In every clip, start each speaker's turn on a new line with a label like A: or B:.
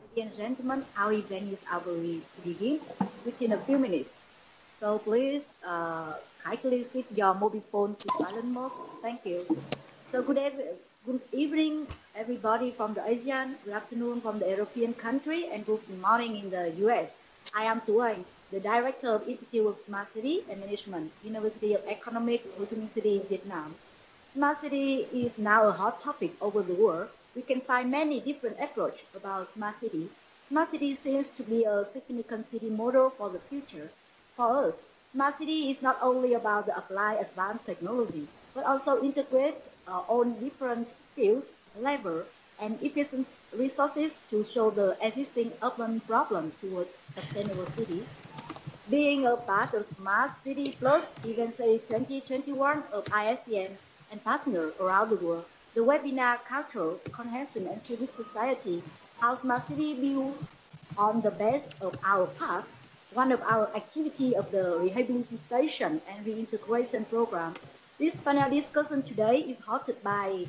A: Ladies and gentlemen, our event is about to begin within a few minutes. So please kindly switch your mobile phone to silent mode. Thank you. So good evening, everybody from the Asian, good afternoon from the European country, and good morning in the US. I am Tuan, the Director of Institute of Smart City and Management, University of Economic, Ho Chi Minh City, Vietnam. Smart city is now a hot topic over the world. We can find many different approaches about smart city. Smart city seems to be a significant city model for the future. For us, smart city is not only about the apply advanced technology, but also integrate on different fields, level, and efficient resources to solve the existing urban problem towards sustainable city. Being a part of Smart City Plus Event Series 2021 of ISCM and partners around the world, the webinar Cultural, Cohesion and Civic Society, How Smart City Build on the Best of Our Past, one of our activities of the Rehabilitation and Reintegration Program. This panel discussion today is hosted by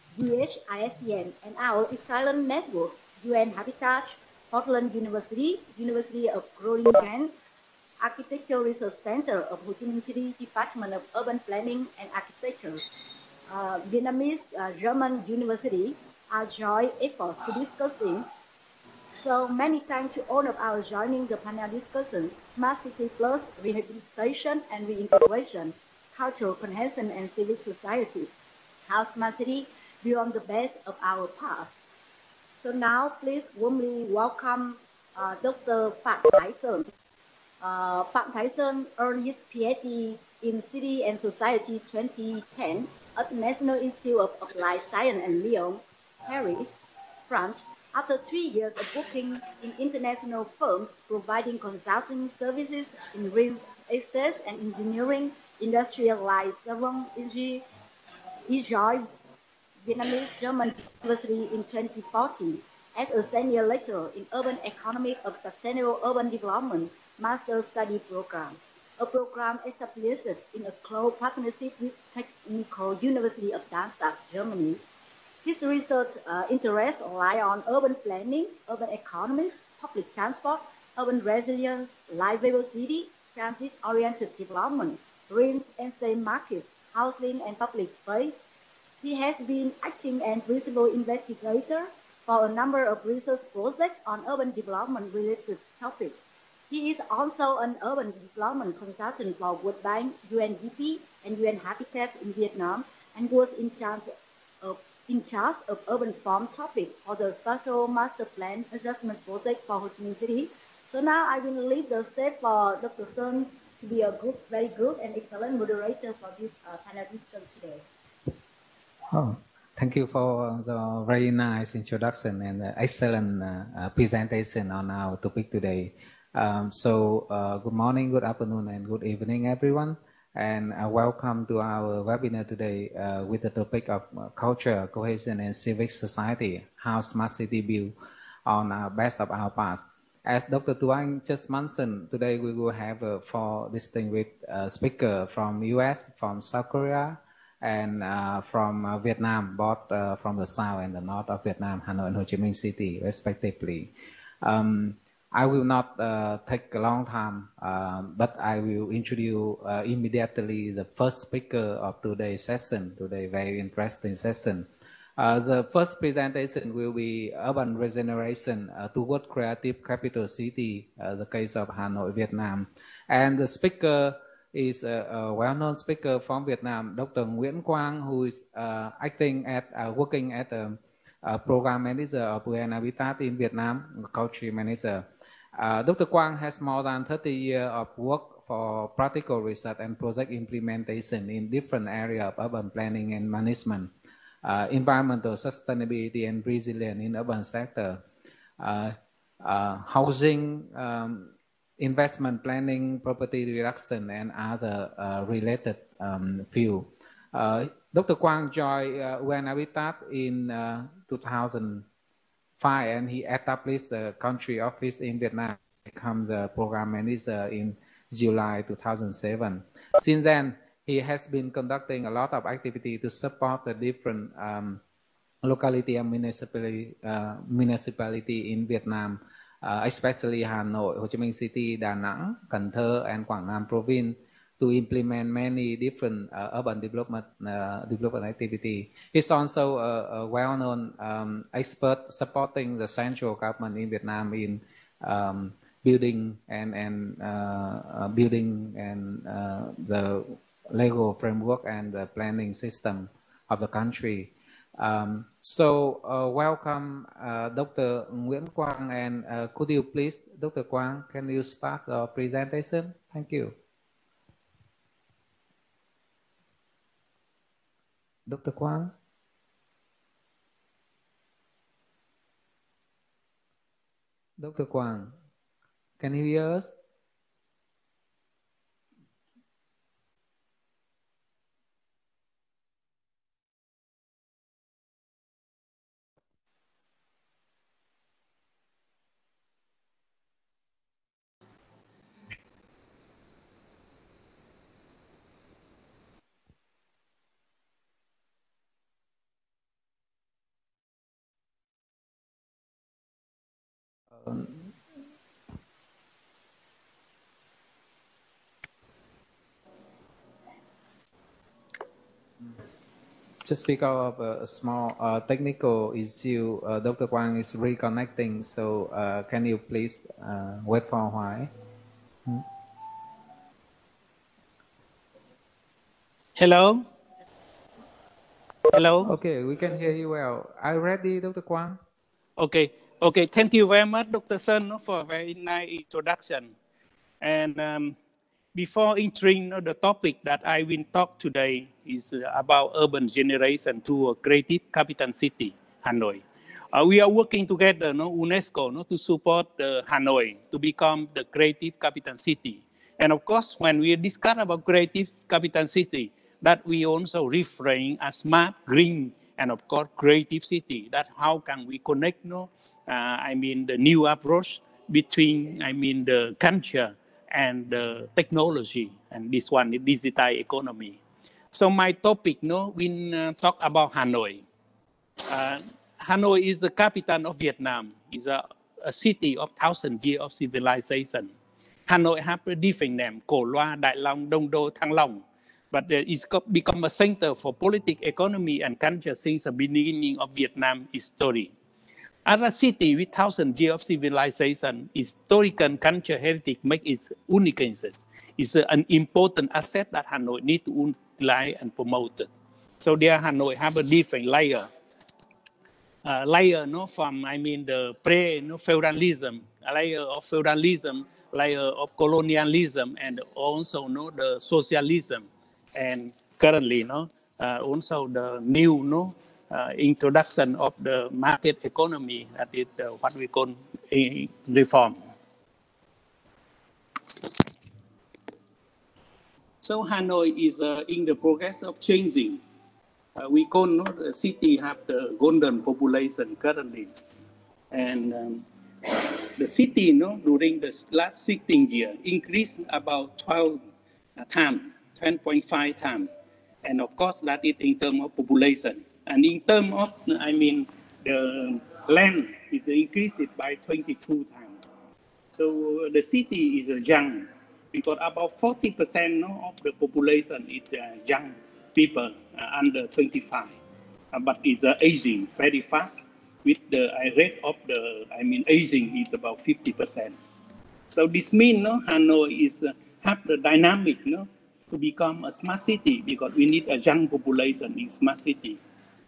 A: ISCM and our excellent network, UN Habitat, Portland University, University of Groningen, Architecture Research Center of Ho Chi Minh City Department of Urban Planning and Architecture, Vietnamese German University are joint efforts to discussing. So many thanks to all of our joining the panel discussion, Smart City Plus, Rehabilitation and Reintegration, Cultural Cohesion and Civic Society, how Smart City beyond the best of our past. So now please warmly welcome Dr. Phạm Thái Sơn. Phạm Thái Sơn earned his PhD in City and Society 2010 at the National Institute of Applied Science in Lyon, Paris, France. After 3 years of working in international firms providing consulting services in real estate and engineering, industrial like Savon Energy, he joined Vietnamese German University in 2014 as a senior lecturer in urban economics of sustainable urban development master study program, a program established in a close partnership with Technical University of Darmstadt, Germany. His research interests lie on urban planning, urban economics, public transport, urban resilience, livable city, transit-oriented development, real estate markets, housing and public space. He has been acting as principal investigator for a number of research projects on urban development-related topics. He is also an urban development consultant for World Bank, UNDP, and UN Habitat in Vietnam, and was in charge of urban farm topic for the Spatial Master Plan Adjustment Project for Ho Chi Minh City. So now I will leave the stage for Dr. Sơn to be a very good and excellent moderator for this panel discussion today.
B: Oh, thank you for the very nice introduction and excellent presentation on our topic today. Good morning, good afternoon, and good evening, everyone. And welcome to our webinar today with the topic of culture, cohesion, and civic society, how smart city build on our best of our past. As Dr. Tuan just mentioned, today we will have 4 distinguished speakers from US, from South Korea, and from Vietnam, both from the south and the north of Vietnam, Hanoi and Ho Chi Minh City, respectively. I will not take a long time, but I will introduce immediately the first speaker of today's session, today's very interesting session. The first presentation will be Urban Regeneration Toward Creative Capital City, the case of Hanoi, Vietnam. And the speaker is a well-known speaker from Vietnam, Dr. Nguyễn Quang, who is working at a program manager of UN Habitat in Vietnam, country manager. Dr. Quang has more than 30 years of work for practical research and project implementation in different areas of urban planning and management, environmental sustainability and resilience in urban sector, housing, investment planning, property reduction, and other related fields. Dr. Quang joined UN Habitat in 2005, and he established the country office in Vietnam, become the program manager in July 2007. Since then, he has been conducting a lot of activity to support the different locality and municipality in Vietnam, especially Hanoi, Ho Chi Minh City, Da Nang, Cần Thơ, and Quảng Nam province, to implement many different urban development activity. He's also a well-known expert supporting the central government in Vietnam in building the legal framework and the planning system of the country. Welcome Dr. Nguyễn Quang, and could you please, Dr. Quang, can you start the presentation? Thank you. Dr. Quang? Dr. Quang, can you hear us? Just because of a small technical issue, Dr. Quang is reconnecting, so can you please wait for a while?
C: Hello? Hello?
B: Okay, we can hear you well. Are you ready, Dr. Quang?
C: Okay. Thank you very much, Dr. Sun, for a very nice introduction. And before entering the topic that I will talk today is about urban generation to a creative capital city, Hanoi. We are working together, UNESCO, to support Hanoi to become the creative capital city. And of course, when we discuss about creative capital city, that we also reframe as smart, green, and of course, creative city. That how can we connect, the new approach between, the culture and the technology, and this one is digital economy. So my topic, we talk about Hanoi. Hanoi is the capital of Vietnam. It's a city of 1,000 years of civilization. Hanoi have a different name, Cổ Loa, Đại Long, Đông Đô, Thăng Long. But it's become a center for politics, economy, and culture since the beginning of Vietnam history. As a city with 1,000 years of civilization, historical culture heritage make its uniqueness. It's an important asset that Hanoi need to utilize and promote. So there, Hanoi have a different layer. From the pre-feudalism, a layer of feudalism, layer of colonialism, and also the socialism, and currently also the new introduction of the market economy, that is what we call reform. So Hanoi is in the progress of changing. We call the city have the golden population currently, and the city, during the last 16 years increased about 12 times, 10.5 times, and of course that is in terms of population, and in terms of the land is increased by 22 times. So the city is young, because about 40% of the population is young people under 25, but it's aging very fast. With the rate of the aging is about 50%. So this means Hanoi is have the dynamic to become a smart city, because we need a young population in smart city.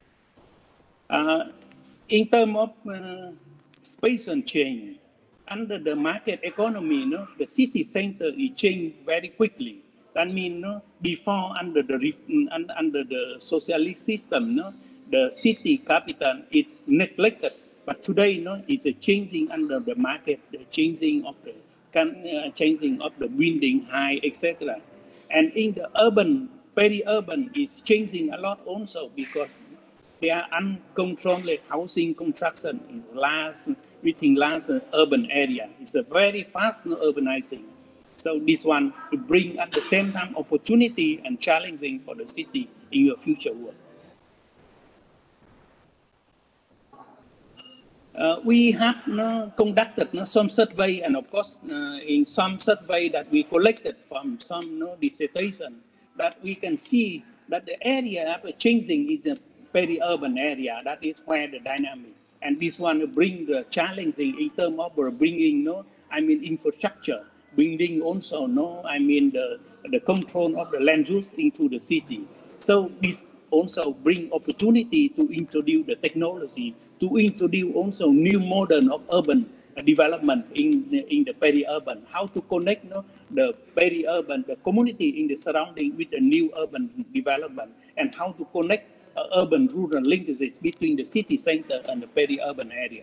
C: In terms of space and change, under the market economy, the city center is changed very quickly. That means before under the socialist system, the city capital is neglected. But today, it's a changing under the market, the changing of the building height, etc. And in the urban, peri-urban is changing a lot also, because there are uncontrolled housing construction within large urban area. It's a very fast urbanizing. So this one to bring at the same time opportunity and challenging for the city in your future work. We have conducted some survey, and of course, in some survey that we collected from some dissertation, that we can see that the area of changing is the peri-urban area. That is where the dynamic. And this one bring the challenging in terms of bringing, infrastructure, bringing also, the control of the land use into the city. So this also bring opportunity to introduce the technology, to introduce also new modern of urban development in the peri-urban, how to connect the peri-urban, the community in the surrounding with the new urban development, and how to connect urban-rural linkages between the city center and the peri-urban area.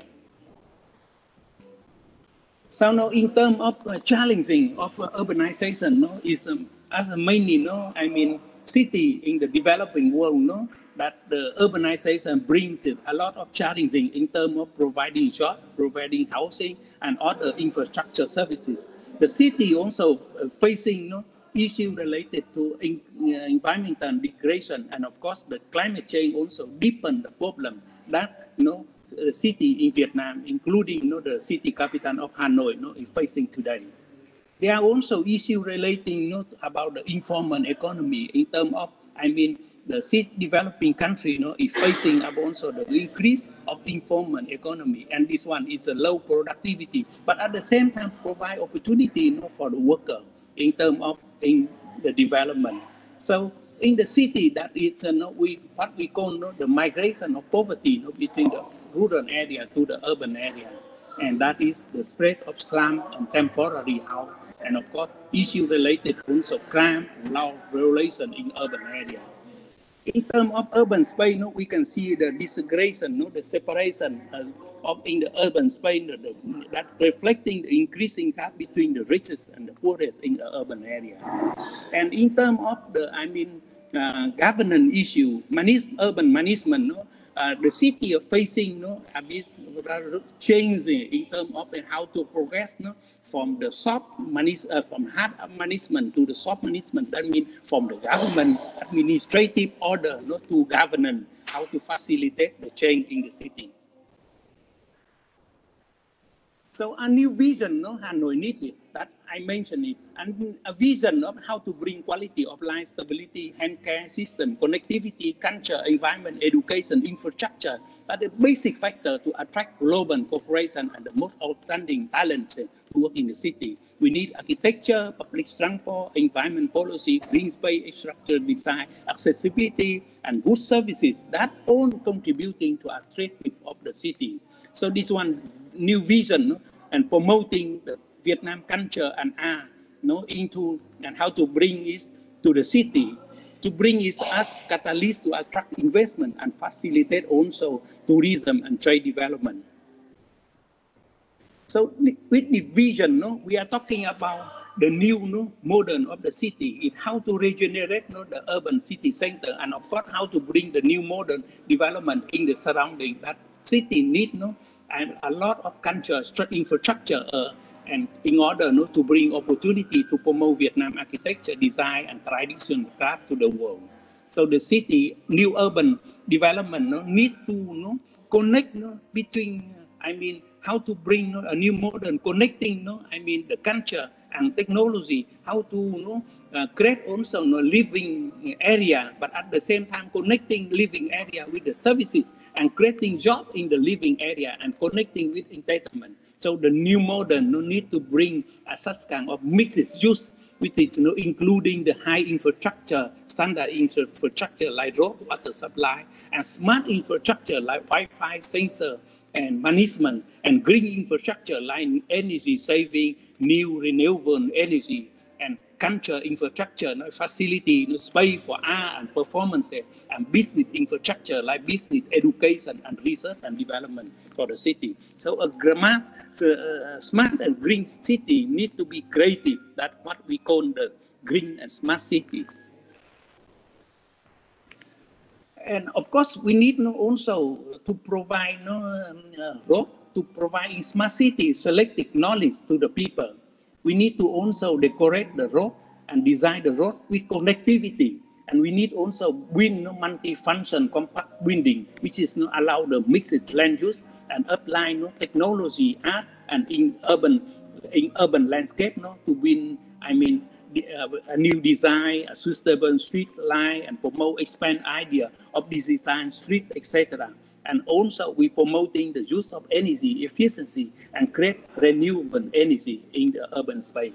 C: So now in terms of challenging of urbanization, is as mainly, city in the developing world, that the urbanization brings a lot of challenging in terms of providing jobs, providing housing, and other infrastructure services. The city also facing issues related to environmental degradation, and of course the climate change also deepen the problem that the city in Vietnam, including the city capital of Hanoi, is facing today. There are also issues relating about the informal economy in terms of, the developing country is facing also the increase of informal economy, and this one is a low productivity, but at the same time provide opportunity for the worker in terms of in the development. So in the city, that is what we call the migration of poverty between the rural area to the urban area, and that is the spread of slum and temporary house, and of course issue related also crime and law violation in urban area. In terms of urban space, we can see the disintegration, the separation of in the urban space, that reflecting the increasing gap between the richest and the poorest in the urban area. And in terms of the, governance issue, urban management, the city is facing a bit change in terms of how to progress from the soft from hard management to the soft management. That means from the government administrative order to governance, how to facilitate the change in the city. So a new vision, Hanoi needed, that I mentioned it, and a vision of how to bring quality of life, stability, healthcare system, connectivity, culture, environment, education, infrastructure, are the basic factor to attract global cooperation and the most outstanding talents to work in the city. We need architecture, public transport, environment policy, green space, structure design, accessibility, and good services, that all contributing to attractive of the city. So this one new vision and promoting the Vietnam culture and art into and how to bring it to the city, to bring it as catalyst to attract investment and facilitate also tourism and trade development. So with the vision, we are talking about the new modern of the city, is how to regenerate the urban city center, and of course how to bring the new modern development in the surrounding. That city need and a lot of culture, infrastructure, and in order to bring opportunity to promote Vietnam architecture, design, and traditional craft to the world. So the city, new urban development need to connect between, how to bring a new modern, connecting, the culture and technology, how to create also a living area, but at the same time connecting living area with the services and creating jobs in the living area and connecting with entertainment. So the new modern need to bring such kind of mixed use with it, including the high infrastructure, standard infrastructure like road, water supply, and smart infrastructure like Wi-Fi, sensor, and management, and green infrastructure like energy saving, new renewable energy, and culture infrastructure, facility, space for art and performance, and business infrastructure like business, education, and research and development for the city. So a smart and green city need to be creative. That's what we call the green and smart city. And of course, we need also to provide road, to provide smart city selective knowledge to the people. We need to also decorate the road and design the road with connectivity. And we need also multi-function compact building, which is allow the mixed land use and apply technology, art, and in urban landscape to win, a new design, a suitable street line, and promote, expand idea of this design street, etc. And also we promoting the use of energy efficiency and create renewable energy in the urban space.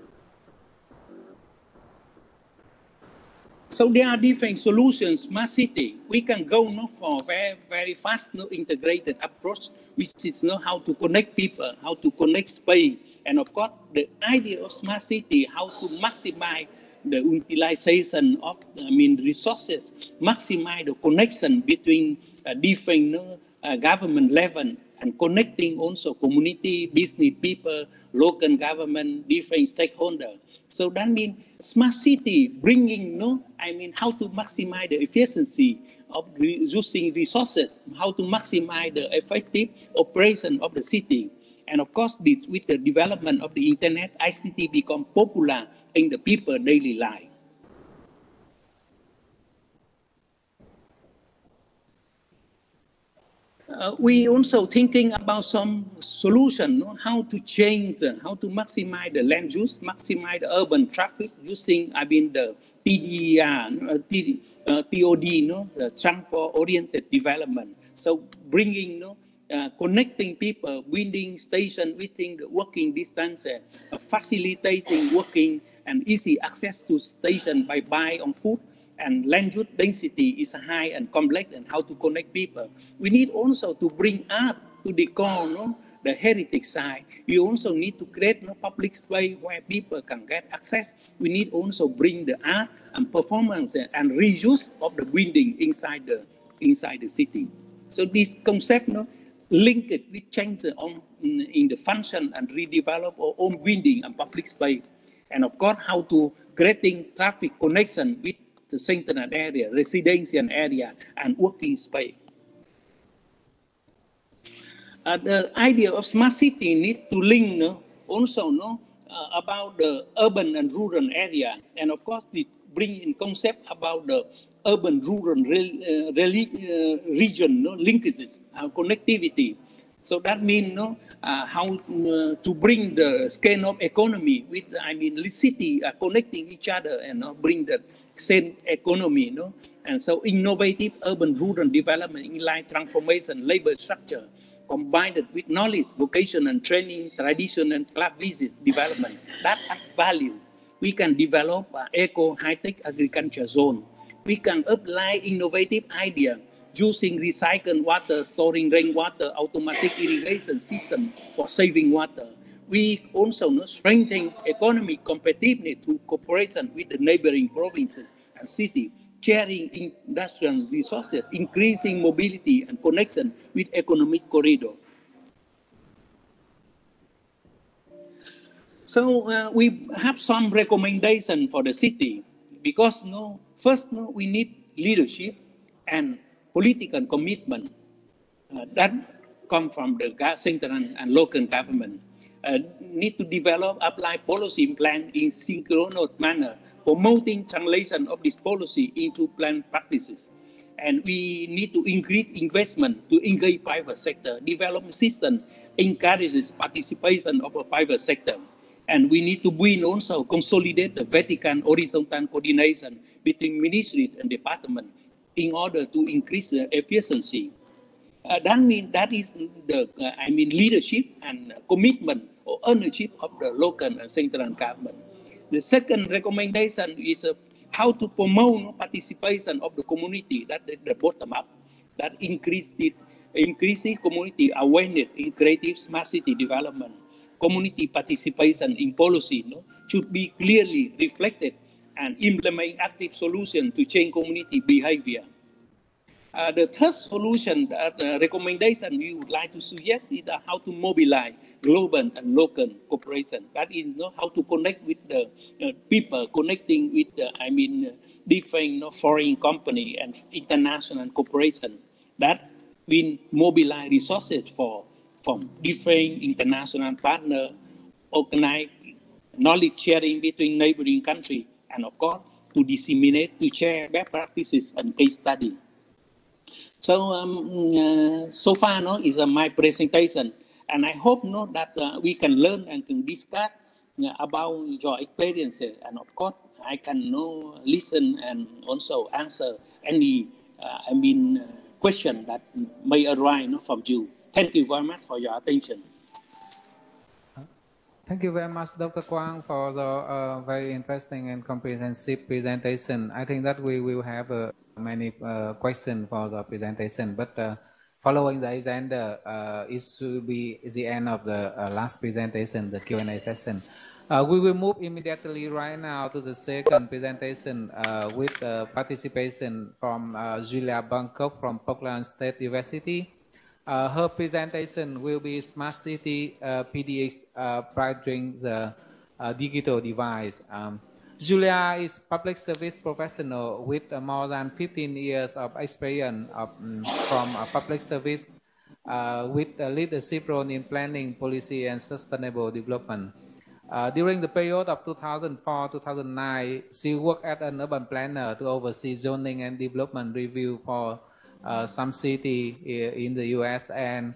C: So there are different solutions. Smart city, we can go for very fast, integrated approach, which is how to connect people, how to connect space, and of course the idea of smart city, how to maximize the utilization of resources, maximize the connection between different government level, and connecting also community, business people, local government, different stakeholders. So that means smart city bringing, how to maximize the efficiency of using resources, how to maximize the effective operation of the city. And of course, with the development of the internet, ICT become popular in the people's daily life. We also thinking about some solution, how to change, how to maximize the land use, maximize the urban traffic using, the TOD, the transport-oriented development. So bringing, connecting people, building station within the working distance, facilitating working and easy access to station by buy on food. And land use density is high and complex, and how to connect people. We need also to bring art to decor the heritage side. We also need to create public space where people can get access. We need also bring the art and performance and reuse of the building inside the city. So this concept link it with change in the function and redevelop our own building and public space. And of course, how to creating traffic connection with the central area, residential area, and working space. The idea of smart city needs to link also about the urban and rural area, and of course it bring in concept about the urban-rural region linkages, connectivity. So that means how to bring the scale of economy with city connecting each other and bring the same economy, and so innovative urban-rural development in line transformation, labor structure, combined with knowledge, vocation and training, tradition and class visit development, that add value. We can develop eco high-tech agriculture zone. We can apply innovative idea using recycled water, storing rainwater, automatic irrigation system for saving water. We also strengthen economic competitiveness through cooperation with the neighboring provinces and cities, sharing industrial resources, increasing mobility and connection with economic corridor. So we have some recommendation for the city because first we need leadership and political commitment that come from the central and local government. Need to develop, apply policy plan in synchronous manner, promoting translation of this policy into plan practices. And we need to increase investment to engage private sector. Development system encourages participation of the private sector. And we need to build also consolidate the vertical horizontal coordination between ministries and departments in order to increase the efficiency. That means that is the leadership and commitment or ownership of the local and central government. The second recommendation is how to promote participation of the community, that the bottom up, that increasing community awareness in creative smart city development. Community participation in policy should be clearly reflected and implement active solutions to change community behavior. The third solution, recommendation we would like to suggest is how to mobilize global and local cooperation. That is how to connect with the people, connecting with different foreign company and international cooperation. That will mobilize resources from different international partners, organize knowledge sharing between neighboring countries, and of course to disseminate, to share best practices and case study. So so far, is my presentation, and I hope that we can learn and can discuss about your experiences, and of course I can listen and also answer any question that may arise from you. Thank you very much for your attention.
B: Thank you very much, Dr. Quang, for the very interesting and comprehensive presentation. I think that we will have many questions for the presentation, but following the agenda, it should be the end of the last presentation, the Q&A session. We will move immediately right now to the second presentation with participation from Julia Bangkok from Portland State University. Her presentation will be Smart City PDX bridging the digital divide. Julia is public service professional with more than 15 years of experience from public service with a leadership role in planning, policy, and sustainable development. During the period of 2004-2009, she worked as an urban planner to oversee zoning and development review for some city in the U.S. and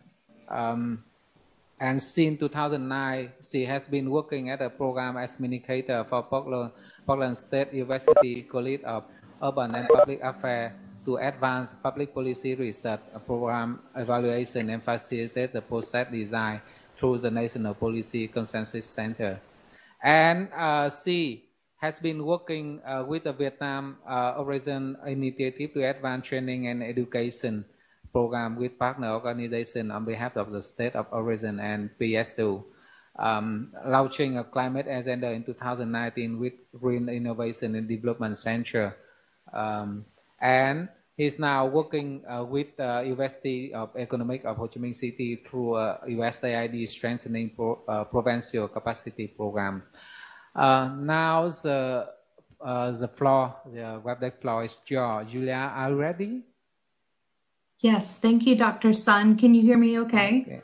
B: since 2009, she has been working as a program administrator for Portland State University College of Urban and Public Affairs to advance public policy research, program evaluation, and facilitate the process design through the National Policy Consensus Center. And she has been working with the Vietnam Origin Initiative to advance training and education program with partner organizations on behalf of the state of origin and PSO, launching a climate agenda in 2019 with Green Innovation and Development Center. And he's now working with the University of Economic of Ho Chi Minh City through USAID Strengthening Provincial Capacity Program. Now the floor, the WebEx floor is yours. Julia, are you ready?
D: Yes, thank you, Dr. Sun. Can you hear me okay?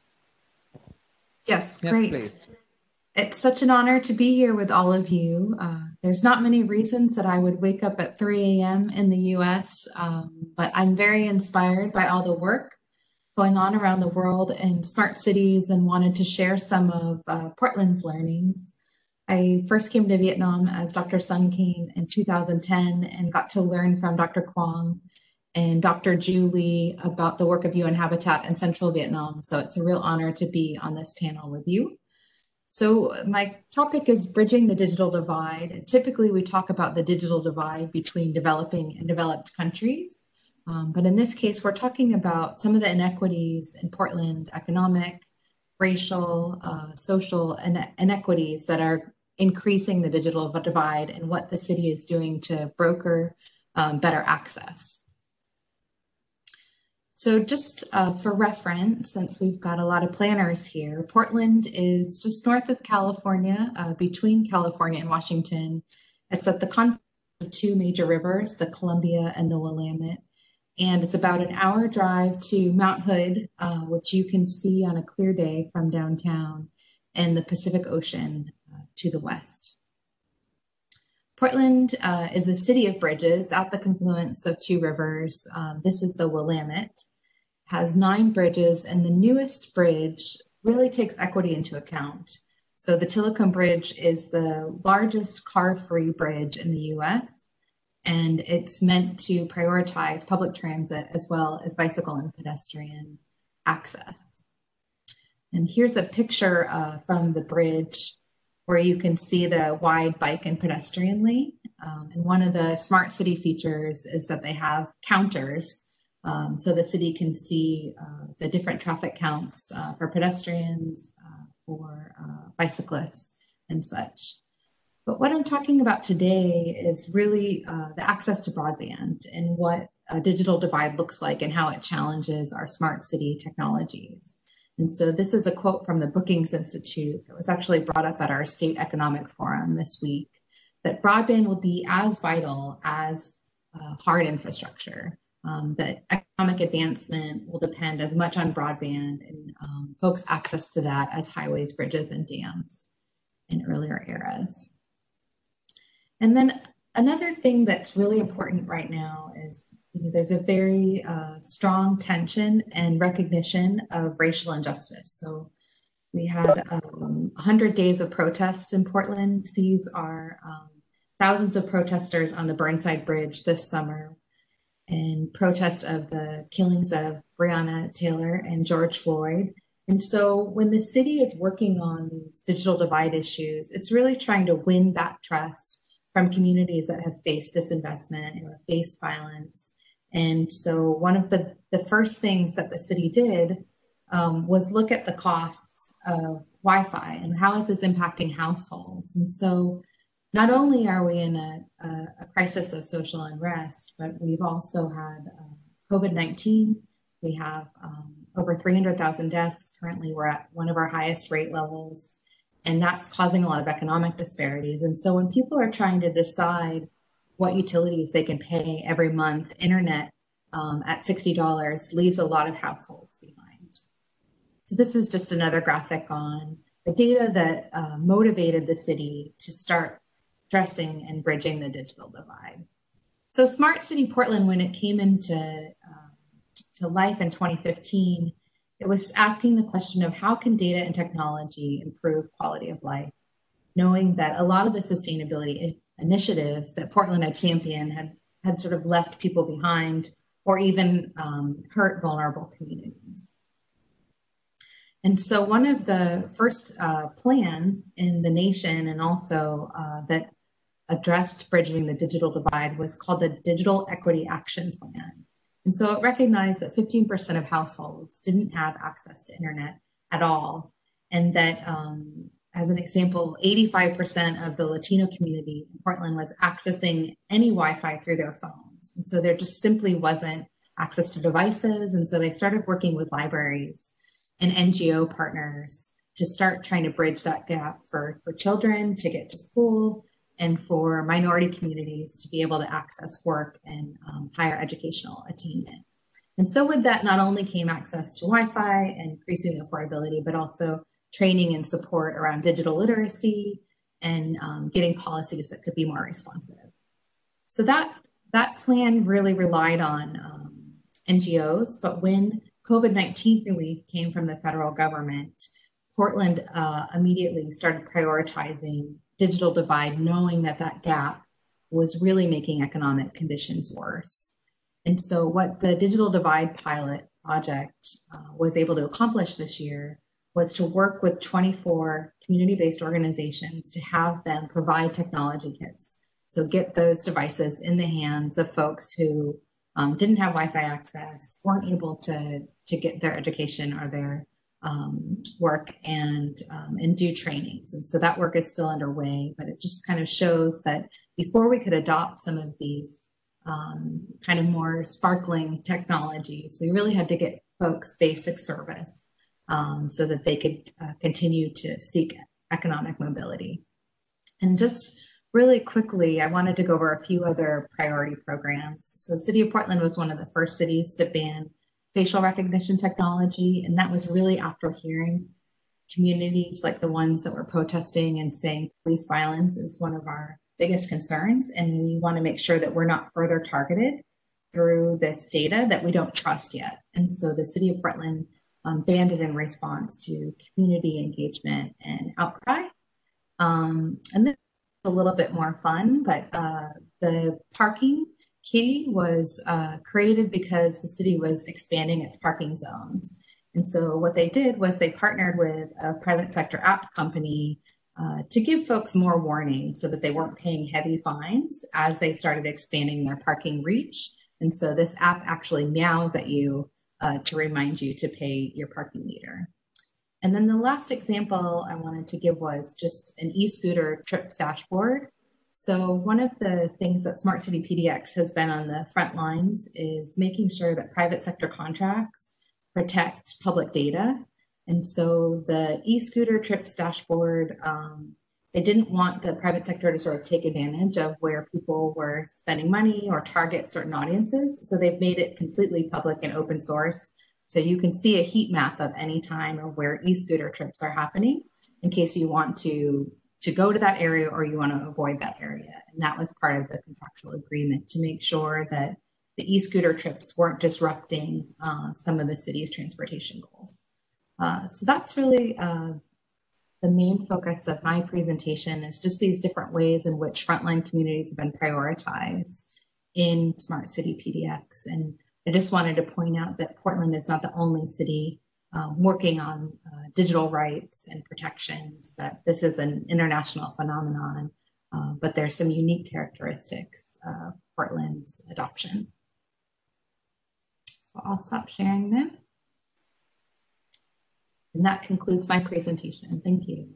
D: Yes, great. Yes, it's such an honor to be here with all of you. There's not many reasons that I would wake up at 3 a.m. in the US, but I'm very inspired by all the work going on around the world in smart cities and wanted to share some of Portland's learnings. I first came to Vietnam as Dr. Sun came in 2010 and got to learn from Dr. Quang and Dr. Julie about the work of UN Habitat in Central Vietnam. So it's a real honor to be on this panel with you. So my topic is bridging the digital divide. Typically we talk about the digital divide between developing and developed countries. But in this case, we're talking about some of the inequities in Portland, economic, racial, social inequities that are increasing the digital divide and what the city is doing to broker better access. So just for reference, since we've got a lot of planners here, Portland is just north of California, between California and Washington. It's at the confluence of two major rivers, the Columbia and the Willamette. And it's about an hour drive to Mount Hood, which you can see on a clear day from downtown, and the Pacific Ocean to the west. Portland is a city of bridges at the confluence of two rivers. This is the Willamette, has 9 bridges, and the newest bridge really takes equity into account. So the Tillicum Bridge is the largest car-free bridge in the US, and it's meant to prioritize public transit as well as bicycle and pedestrian access. And here's a picture from the bridge where you can see the wide bike and pedestrian lane. And one of the smart city features is that they have counters so the city can see the different traffic counts for pedestrians, for bicyclists and such. But what I'm talking about today is really the access to broadband and what a digital divide looks like and how it challenges our smart city technologies. And so this is a quote from the Brookings Institute that was actually brought up at our State Economic Forum this week, that broadband will be as vital as hard infrastructure, that economic advancement will depend as much on broadband and folks' access to that as highways, bridges, and dams in earlier eras. And then Another thing that's really important right now is there's a very strong tension and recognition of racial injustice. So we had 100 days of protests in Portland. These are thousands of protesters on the Burnside Bridge this summer in protest of the killings of Breonna Taylor and George Floyd. And so when the city is working on these digital divide issues, it's really trying to win back trust from communities that have faced disinvestment and have faced violence. And so one of the first things that the city did was look at the costs of Wi-Fi and how is this impacting households. And so not only are we in a crisis of social unrest, but we've also had COVID-19. We have over 300,000 deaths. Currently, we're at one of our highest rate levels, and that's causing a lot of economic disparities. And so when people are trying to decide what utilities they can pay every month, internet at $60 leaves a lot of households behind. So this is just another graphic on the data that motivated the city to start addressing and bridging the digital divide. So Smart City Portland, when it came into to life in 2015, it was asking the question of how can data and technology improve quality of life, knowing that a lot of the sustainability initiatives that Portland had championed had sort of left people behind or even hurt vulnerable communities. And so one of the first plans in the nation and also that addressed bridging the digital divide was called the Digital Equity Action Plan. And so it recognized that 15% of households didn't have access to internet at all. And that, as an example, 85% of the Latino community in Portland was accessing any Wi-Fi through their phones. And so there just simply wasn't access to devices. And so they started working with libraries and NGO partners to start trying to bridge that gap for children to get to school and for minority communities to be able to access work and higher educational attainment. And so with that, not only came access to Wi-Fi and increasing the affordability, but also training and support around digital literacy and getting policies that could be more responsive. So that plan really relied on NGOs, but when COVID-19 relief came from the federal government, Portland immediately started prioritizing digital divide, knowing that that gap was really making economic conditions worse. And so what the Digital Divide Pilot Project was able to accomplish this year was to work with 24 community-based organizations to have them provide technology kits. So get those devices in the hands of folks who didn't have Wi-Fi access, weren't able to get their education or their work and do trainings. And so that work is still underway, but it just kind of shows that before we could adopt some of these kind of more sparkling technologies, we really had to get folks basic service so that they could continue to seek economic mobility. And just really quickly, I wanted to go over a few other priority programs. So City of Portland was one of the first cities to ban facial recognition technology. And that was really after hearing communities like the ones that were protesting and saying police violence is one of our biggest concerns. And we want to make sure that we're not further targeted through this data that we don't trust yet. And so the City of Portland banned it in response to community engagement and outcry. And this is a little bit more fun, but the parking kitty was created because the city was expanding its parking zones. And so what they did was they partnered with a private sector app company to give folks more warning so that they weren't paying heavy fines as they started expanding their parking reach. And so this app actually meows at you to remind you to pay your parking meter. And then the last example I wanted to give was just an e-scooter trips dashboard. So one of the things that Smart City PDX has been on the front lines is making sure that private sector contracts protect public data. And so the e-scooter trips dashboard, they didn't want the private sector to sort of take advantage of where people were spending money or target certain audiences. So they've made it completely public and open source. So you can see a heat map of any time of where e-scooter trips are happening in case you want to to go to that area or you want to avoid that area. And that was part of the contractual agreement to make sure that the e-scooter trips weren't disrupting some of the city's transportation goals. So that's really the main focus of my presentation, is just these different ways in which frontline communities have been prioritized in Smart City PDX. And I just wanted to point out that Portland is not the only city working on digital rights and protections, that this is an international phenomenon, but there's some unique characteristics of Portland's adoption. So I'll stop sharing them. And that concludes my presentation. Thank you.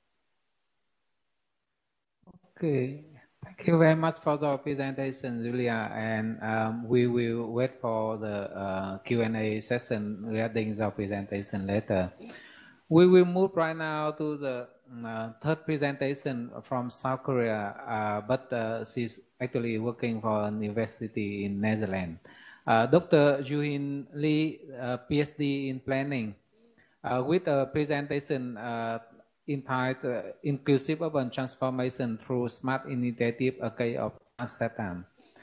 B: Okay. Thank you very much for the presentation, Julia. And we will wait for the Q&A session regarding the presentation later. We will move right now to the third presentation from South Korea, but she's actually working for an university in Netherlands. Dr. Joo-hin Lee, PhD in planning, with a presentation entitled Inclusive Urban Transformation Through Smart Initiative, a case of Amsterdam.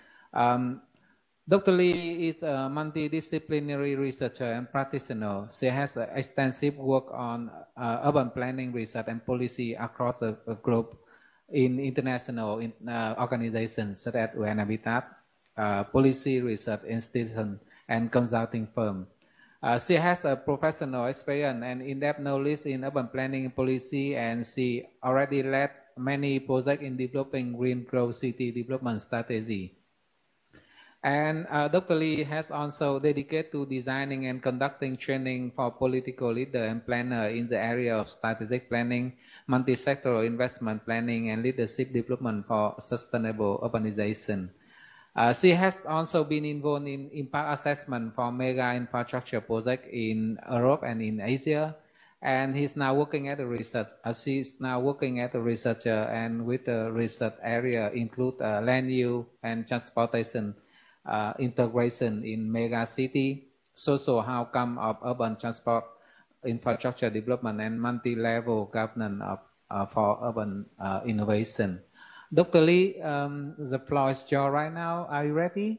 B: Dr. Lee is a multidisciplinary researcher and practitioner. She has extensive work on urban planning research and policy across the globe in international organizations such as UN Habitat, policy research institution, and consulting firm. She has a professional experience and in-depth knowledge in urban planning and policy, and she already led many projects in developing green growth city development strategy. And Dr. Lee has also dedicated to designing and conducting training for political leaders and planners in the area of strategic planning, multi-sectoral investment planning, and leadership development for sustainable urbanization. She has also been involved in impact assessment for mega infrastructure projects in Europe and in Asia, and he's now working at a research. She's now working at a researcher, and with the research area include land use and transportation integration in mega city, social outcome of urban transport infrastructure development, and multi-level governance for urban innovation. Dr. Lee, the floor is yours right now. Are you ready?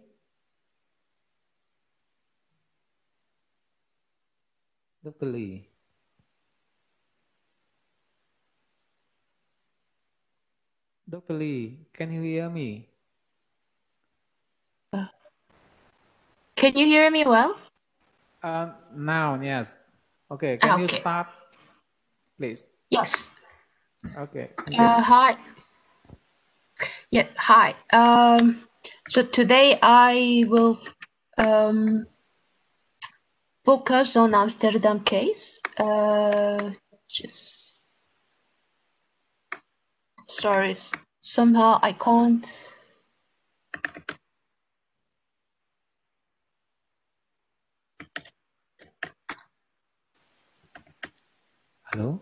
B: Dr. Lee. Dr. Lee, can you hear me?
E: Can you hear me well?
B: Now, yes. Okay, can you start, please?
E: Yes.
B: Okay.
E: Hi. Yeah, hi. So today I will focus on Amsterdam case. Sorry, somehow I can't.
B: Hello?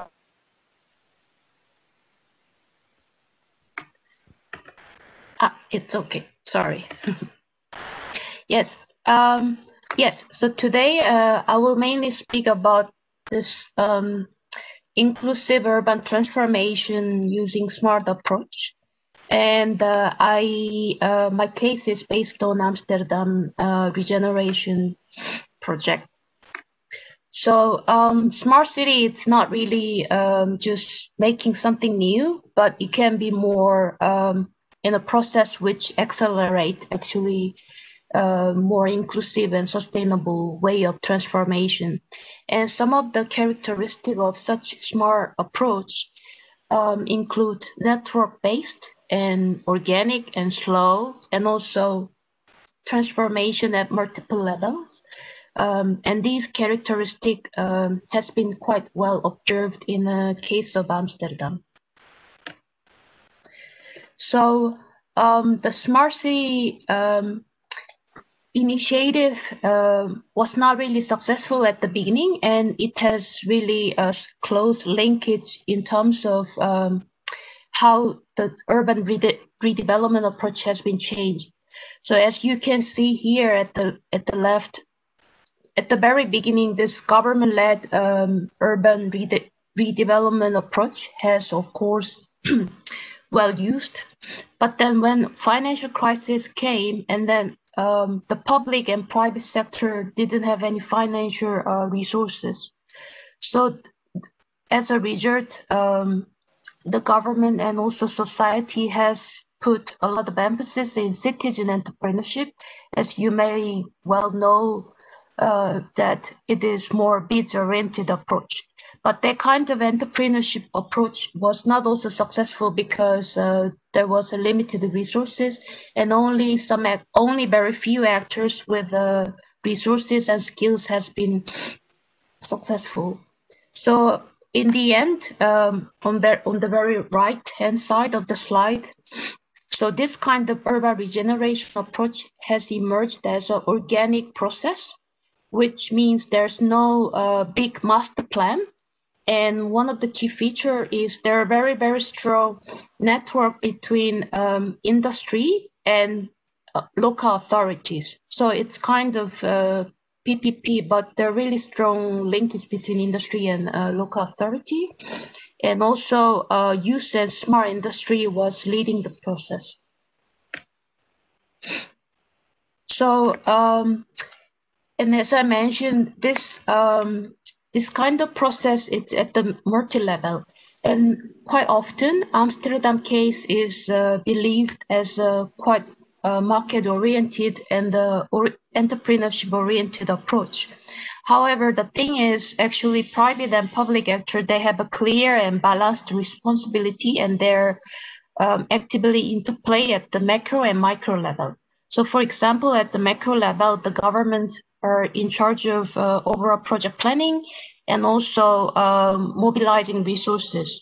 E: It's okay. Sorry. Yes. Yes. So today I will mainly speak about this inclusive urban transformation using smart approach, and my case is based on Amsterdam regeneration project. So smart city, it's not really just making something new, but it can be more in a process which accelerate actually more inclusive and sustainable way of transformation. And some of the characteristics of such smart approach include network-based and organic and slow, and also transformation at multiple levels. And these characteristics has been quite well observed in the case of Amsterdam. So the Smart City initiative was not really successful at the beginning, and it has really a close linkage in terms of how the urban redevelopment approach has been changed. So as you can see here at the left, at the very beginning, this government-led urban redevelopment approach has, of course, well used. But then when financial crisis came, and then the public and private sector didn't have any financial resources. So as a result, the government and also society has put a lot of emphasis in citizen entrepreneurship. As you may well know, that it is more bids-oriented approach. But that kind of entrepreneurship approach was not also successful because there was a limited resources, and only very few actors with resources and skills has been successful. So in the end, on the very right-hand side of the slide, so this kind of urban regeneration approach has emerged as an organic process, which means there's no big master plan. And one of the key features is there are very, very strong network between industry and local authorities. So it's kind of PPP, but there are really strong linkage between industry and local authority. And also youth and smart industry was leading the process. So, and as I mentioned, this kind of process, it's at the multi-level. And quite often, Amsterdam case is believed as a quite market-oriented and entrepreneurship-oriented approach. However, the thing is, actually, private and public actors, they have a clear and balanced responsibility, and they're actively interplay at the macro and micro level. So, for example, at the macro level, the government are in charge of overall project planning and also mobilizing resources.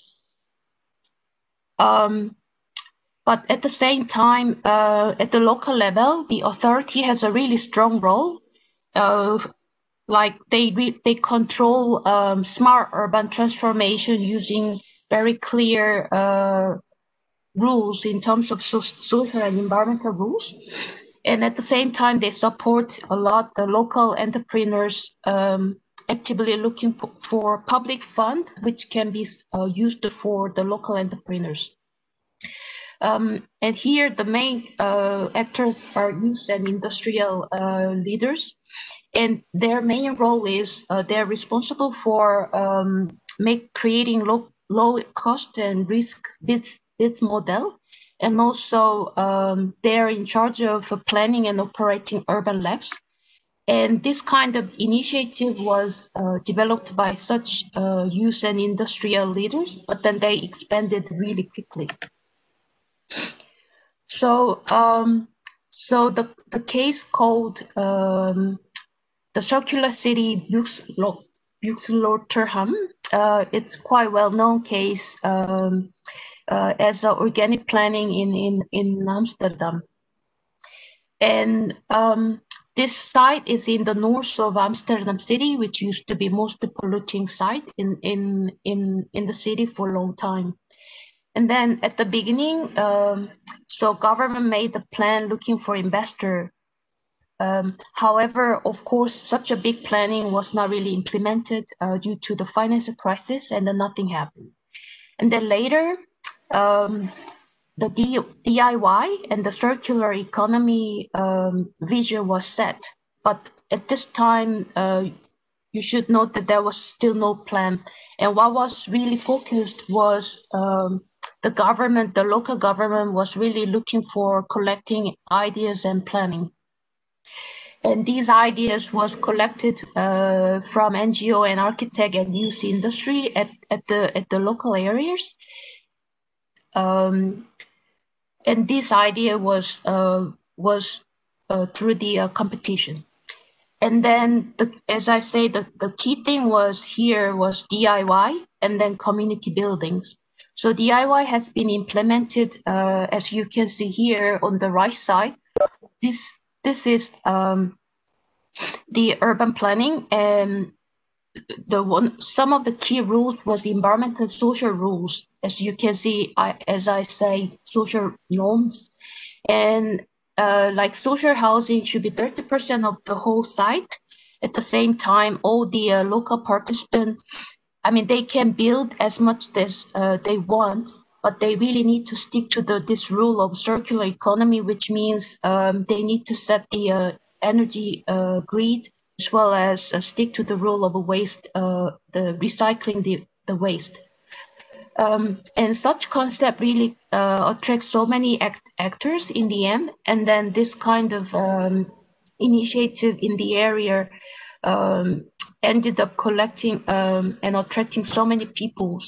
E: But at the same time, at the local level, the authority has a really strong role. Like they control smart urban transformation using very clear rules in terms of social and environmental rules. And at the same time, they support a lot the local entrepreneurs actively looking for public fund, which can be used for the local entrepreneurs. And here, the main actors are youth and industrial leaders. And their main role is they're responsible for creating low cost and risk bids model. And also they're in charge of planning and operating urban labs. And this kind of initiative was developed by such youth and industrial leaders, but then they expanded really quickly. So, so the case called the Circular City Buxloterham, it's quite well-known case as organic planning in Amsterdam. And this site is in the north of Amsterdam city, which used to be most polluting site in the city for a long time. And then at the beginning, so government made the plan looking for investor. However, of course, such a big planning was not really implemented due to the financial crisis, and then nothing happened. And then later, the DIY and the circular economy vision was set. But at this time, you should note that there was still no plan. And what was really focused was the government, the local government was really looking for collecting ideas and planning. And these ideas was collected from NGO and architect and youth industry at the local areas. And this idea was through the competition. And then, as I say, the key thing was here was DIY and then community buildings. So DIY has been implemented, as you can see here on the right side. This is the urban planning, and some of the key rules was environmental and social rules. As you can see, as I say, social norms. And like social housing should be 30% of the whole site. At the same time, all the local participants I mean, they can build as much as they want, but they really need to stick to this rule of circular economy, which means they need to set the energy grid, as well as stick to the rule of waste, the recycling the waste. And such concept really attracts so many actors in the end. And then this kind of initiative in the area ended up collecting and attracting so many people.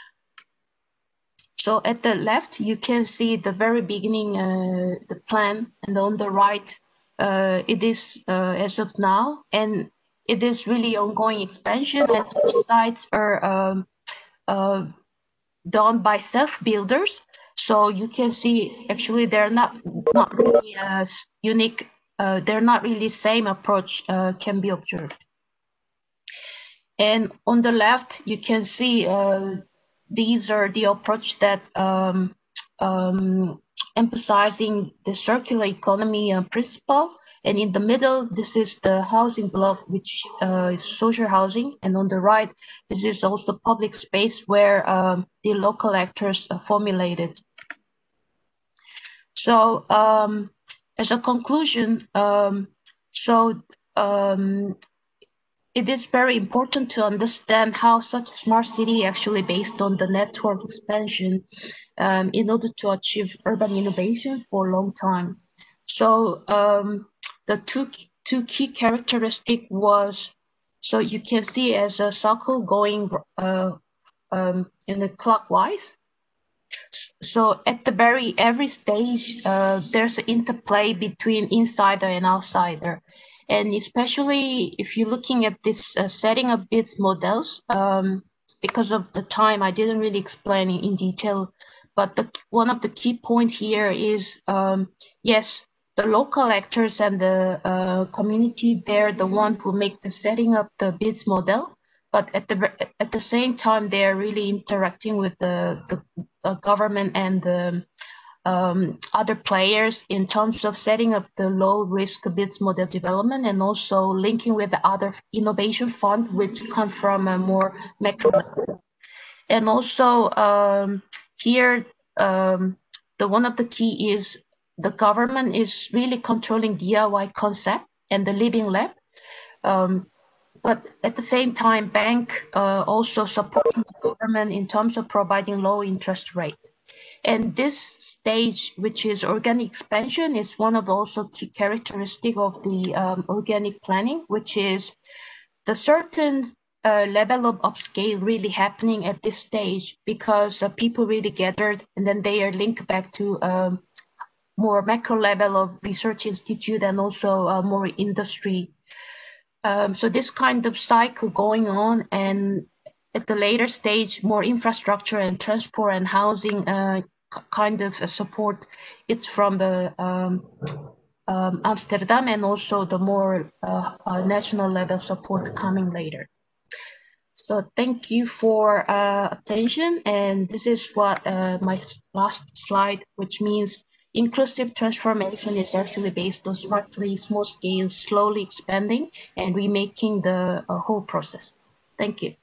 E: So at the left, you can see the very beginning, the plan, and on the right, it is as of now, and it is really ongoing expansion, and each sites are done by self-builders. So you can see actually they're not really unique. They're not really same approach can be observed. And on the left, you can see these are the approach that emphasizing the circular economy principle. And in the middle, this is the housing block, which is social housing. And on the right, this is also public space where the local actors formulated. So as a conclusion, it is very important to understand how such smart city actually based on the network expansion in order to achieve urban innovation for a long time. So the two key characteristic was, so you can see as a circle going in the clockwise. So at the every stage, there's an interplay between insider and outsider. And especially if you're looking at this setting of BIDS models, because of the time, I didn't really explain in detail, but one of the key points here is, yes, the local actors and the community, they're the one who make the setting up the BIDS model, but at the same time, they're really interacting with the government and the other players in terms of setting up the low-risk BIDS model development, and also linking with the other innovation fund, which come from a more macro level. And also here, the one of the key is the government is really controlling DIY concept and the living lab. But at the same time, bank also supporting the government in terms of providing low interest rate. And this stage, which is organic expansion, is one of also key characteristic of the organic planning, which is the certain level of upscale really happening at this stage, because people really gathered and then they are linked back to more macro level of research institute and also more industry. So this kind of cycle going on, and at the later stage, more infrastructure and transport and housing kind of support. It's from the Amsterdam, and also the more national level support coming later. So thank you for attention. And this is what my last slide, which means inclusive transformation is actually based on smartly, small scale, slowly expanding and remaking the whole process. Thank you.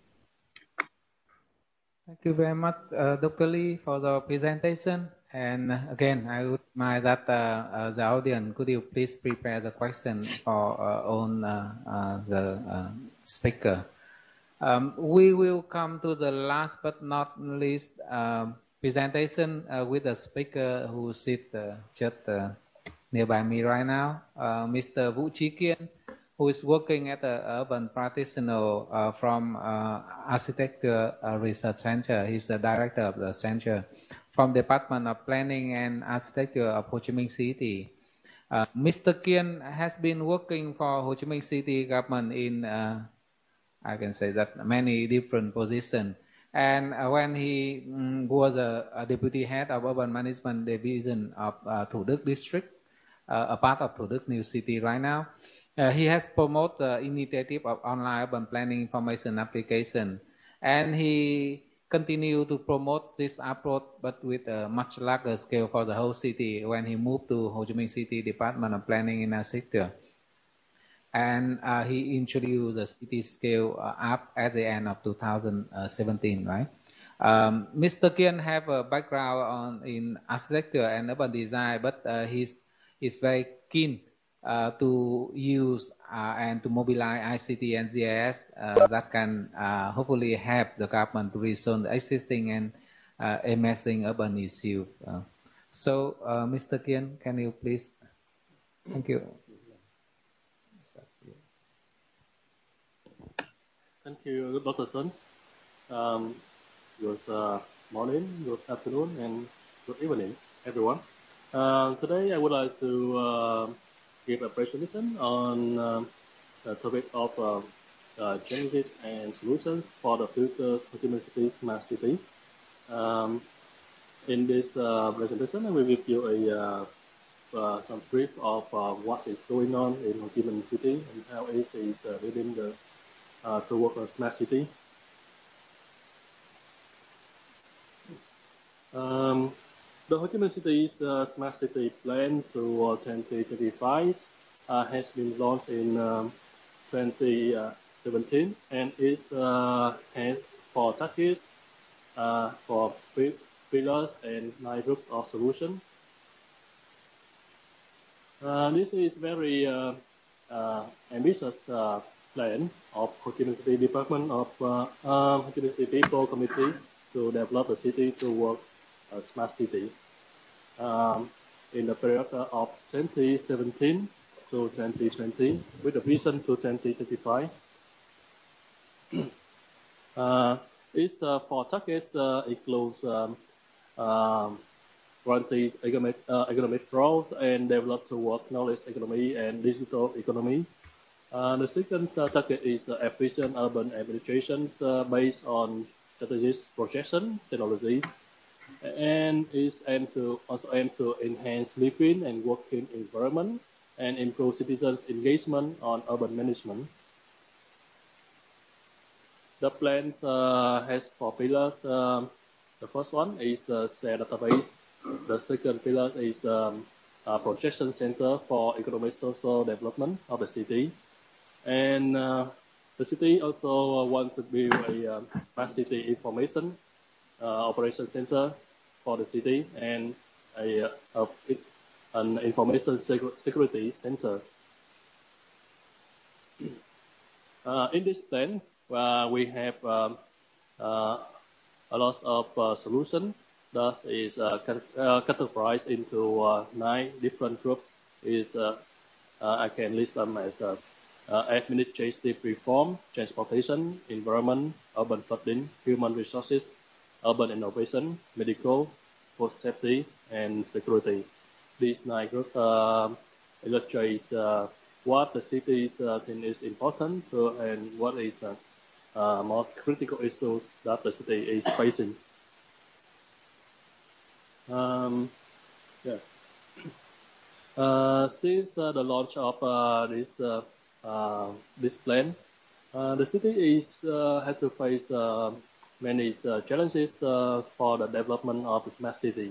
B: Thank you very much, Dr. Lee, for the presentation. And again, I would mind that the audience, could you please prepare the question for on the speaker. We will come to the last but not least presentation with the speaker who sits just nearby me right now, Mr. Vũ Trí Kiên, who is working at the urban practitioner from Architecture Research Center. He's the director of the center from Department of Planning and Architecture of Ho Chi Minh City. Mr. Kiên has been working for Ho Chi Minh City government in, I can say that many different positions. And when he was a deputy head of urban management division of Thủ Đức district, a part of Thủ Đức new city right now, he has promoted the initiative of online urban planning information application, and he continued to promote this approach, but with a much larger scale for the whole city when he moved to Ho Chi Minh City Department of Planning and Architecture. and he introduced the city scale up at the end of 2017, right? Mr. Kian have a background in architecture and urban design, but he's very keen to use and to mobilize ICT and GIS that can hopefully help the government to resolve the existing and emerging urban issues. So, Mr. Kian, can you please? Thank you.
F: Thank you, Dr. Sun. Good morning, good afternoon, and good evening, everyone. Today, I would like to give a presentation on the topic of challenges and solutions for the future Ho Chi Minh City Smart City. In this presentation, I will give you some brief of what is going on in Ho Chi Minh City and how it is leading toward a smart city. The Ho Chi Minh City's Smart City Plan to 2025 has been launched in 2017, and it has 4 targets, 4 pillars, and 9 groups of solutions. This is very ambitious plan of Ho Chi Minh City Department of Ho Chi Minh City People Committee to develop the city toward a smart city. In the period of 2017 to 2020, with a vision to 2025. Its 4 targets includes granting economic growth and develop toward knowledge economy and digital economy. The second target is efficient urban administrations based on strategic projection technologies, and is also aimed to enhance living and working environment and improve citizens' engagement on urban management. The plan has 4 pillars. The first one is the shared database. The second pillar is the projection center for economic social development of the city. And the city also wants to build a smart city information operation center for the city and an information security center. In this plan, we have a lot of solutions. Thus is categorized into 9 different groups. I can list them as administrative reform, transportation, environment, urban flooding, human resources, urban innovation, medical, food safety, and security. These 9 groups illustrate what the city think is important to, and what is the most critical issues that the city is facing. Since the launch of this plan, the city had to face many challenges for the development of the smart city.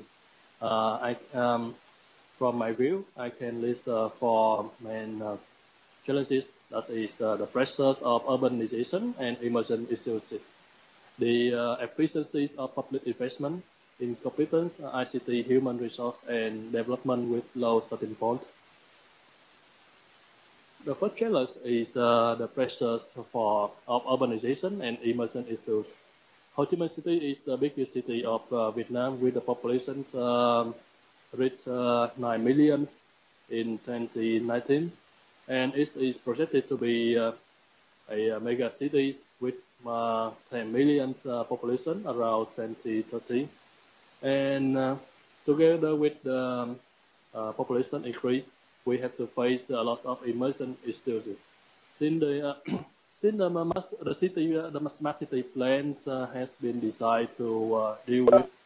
F: From my view, I can list 4 main challenges. That is the pressures of urbanization and emerging issues, the efficiencies of public investment, incompetence, ICT, human resource, and development with low starting point. The first challenge is the pressures of urbanization and emerging issues. Ho Chi Minh City is the biggest city of Vietnam, with the population reached 9 million in 2019, and it is projected to be a mega city with 10 million population around 2030. And together with the population increase, we have to face a lot of emerging issues. Since the smart city plan has been designed to deal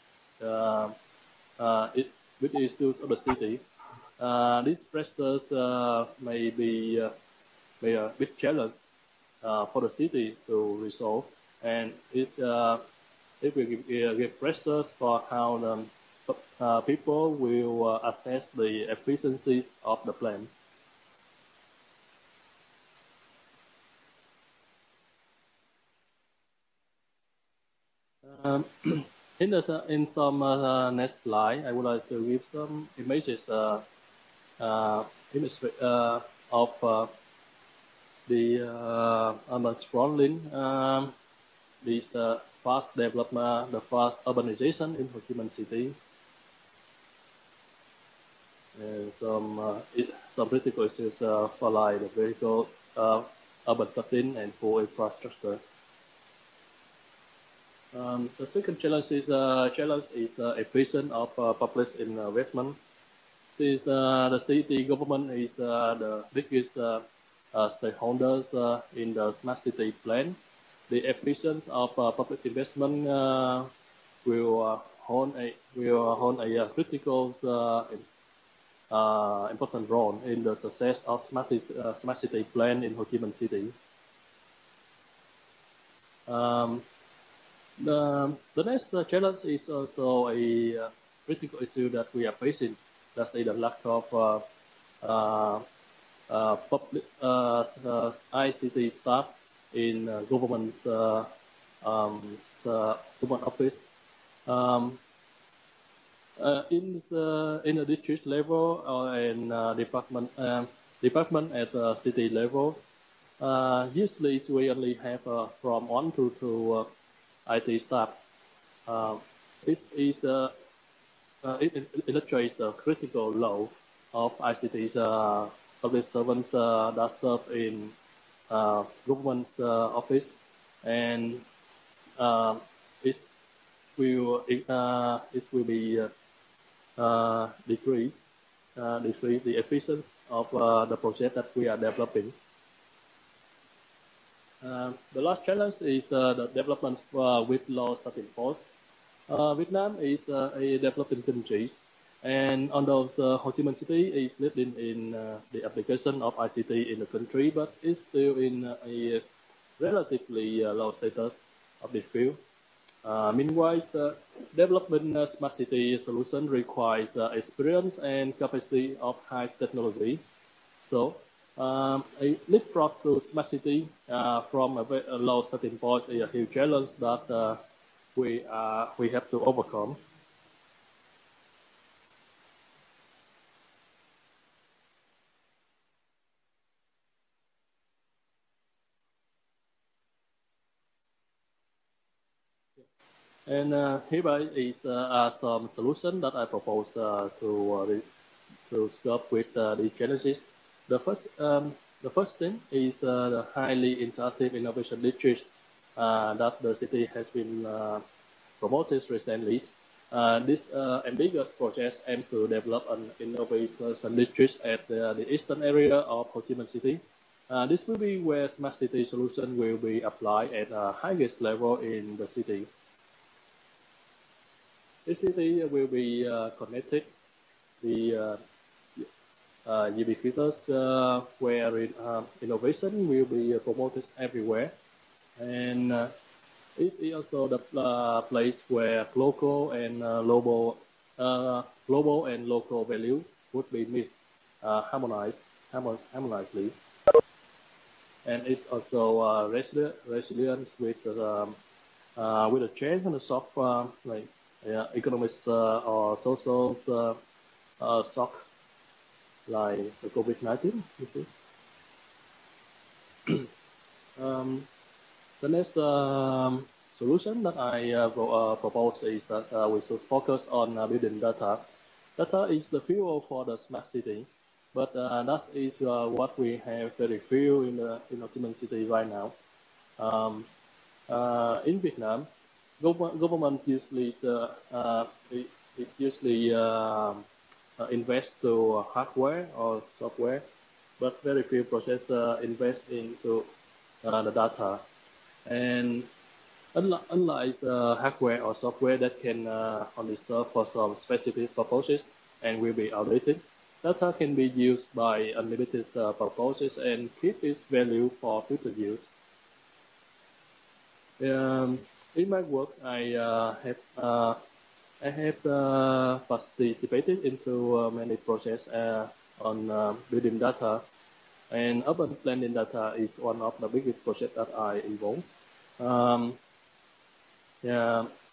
F: with issues of the city, these pressures may be a big challenge for the city to resolve, and it will give pressures for how people will assess the efficiencies of the plan. In some next slide, I would like to give some images of the urban sprawling, this fast development, the fast urbanization in Ho Chi Minh City, and some critical issues for like the vehicles, urban cutting, and poor infrastructure. The second challenge is the efficiency of public investment. Since the city government is the biggest stakeholders in the smart city plan, the efficiency of public investment will hold a critical important role in the success of smart city plan in Ho Chi Minh City. The next challenge is also a critical issue that we are facing. That's the lack of public ICT staff in government's government office. In the district level and department at the city level, usually we only have from 1 to 2 IT staff. This is it illustrates the critical role of ICT's public servants that serve in government's office, and it will be decrease the efficiency of the project that we are developing. The last challenge is the development with low starting points. Vietnam is a developing country, and although Ho Chi Minh City is leading in the application of ICT in the country, but it's still in a relatively low status of the field. Meanwhile, the development smart city solution requires experience and capacity of high technology. So, a leapfrog to smart city from a low starting point is a huge challenge that we have to overcome. And hereby is some solutions that I propose to scope with the challenges. The first thing is the highly interactive innovation district that the city has been promoted recently. This ambiguous project aims to develop an innovation district at the eastern area of Ho Chi Minh City. This will be where smart city solution will be applied at the highest level in the city. The city will be connected, the ubiquitous where innovation will be promoted everywhere, and it is also the place where local and global and local value would be mixed, harmoniously, and it's also resilient with the change and the shock like economic or social shock like the COVID-19. You see. The next solution that I propose is that we should focus on building data. Data is the fuel for the smart city, but that is what we have very few in Ho Chi Minh City right now. In Vietnam, government usually invest to hardware or software, but very few projects invest into the data. And unlike hardware or software that can only serve for some specific purposes and will be outdated, data can be used by unlimited purposes and keep its value for future use. In my work, I have participated into many projects on building data, and urban planning data is one of the biggest projects that I involved.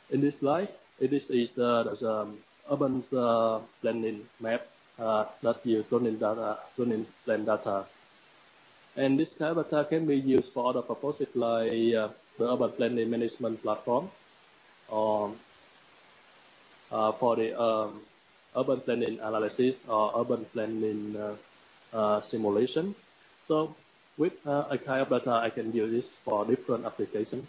F: In this slide, this is the urban planning map that you shown in plan data. And this kind of data can be used for other purposes like the urban planning management platform, or for the urban planning analysis or urban planning simulation. So with a kind of data, I can use this for different applications.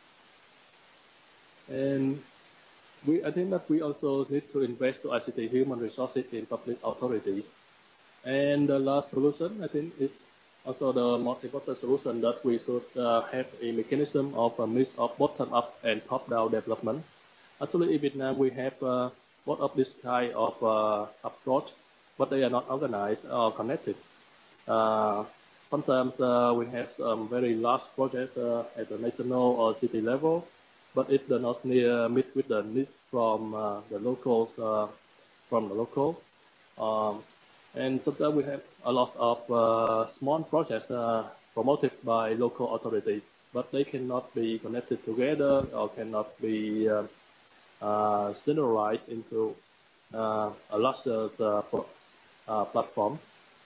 F: And I think that we also need to invest to ICT human resources in public authorities. And the last solution, I think, is also the most important solution, that we should have a mechanism of a mix of bottom-up and top-down development. Actually, in Vietnam, we have both of this kind of approach, but they are not organized or connected. Sometimes we have some very large projects at the national or city level, but it does not meet with the needs from the locals, and sometimes we have a lot of small projects promoted by local authorities, but they cannot be connected together or cannot be generalized into a larger platform.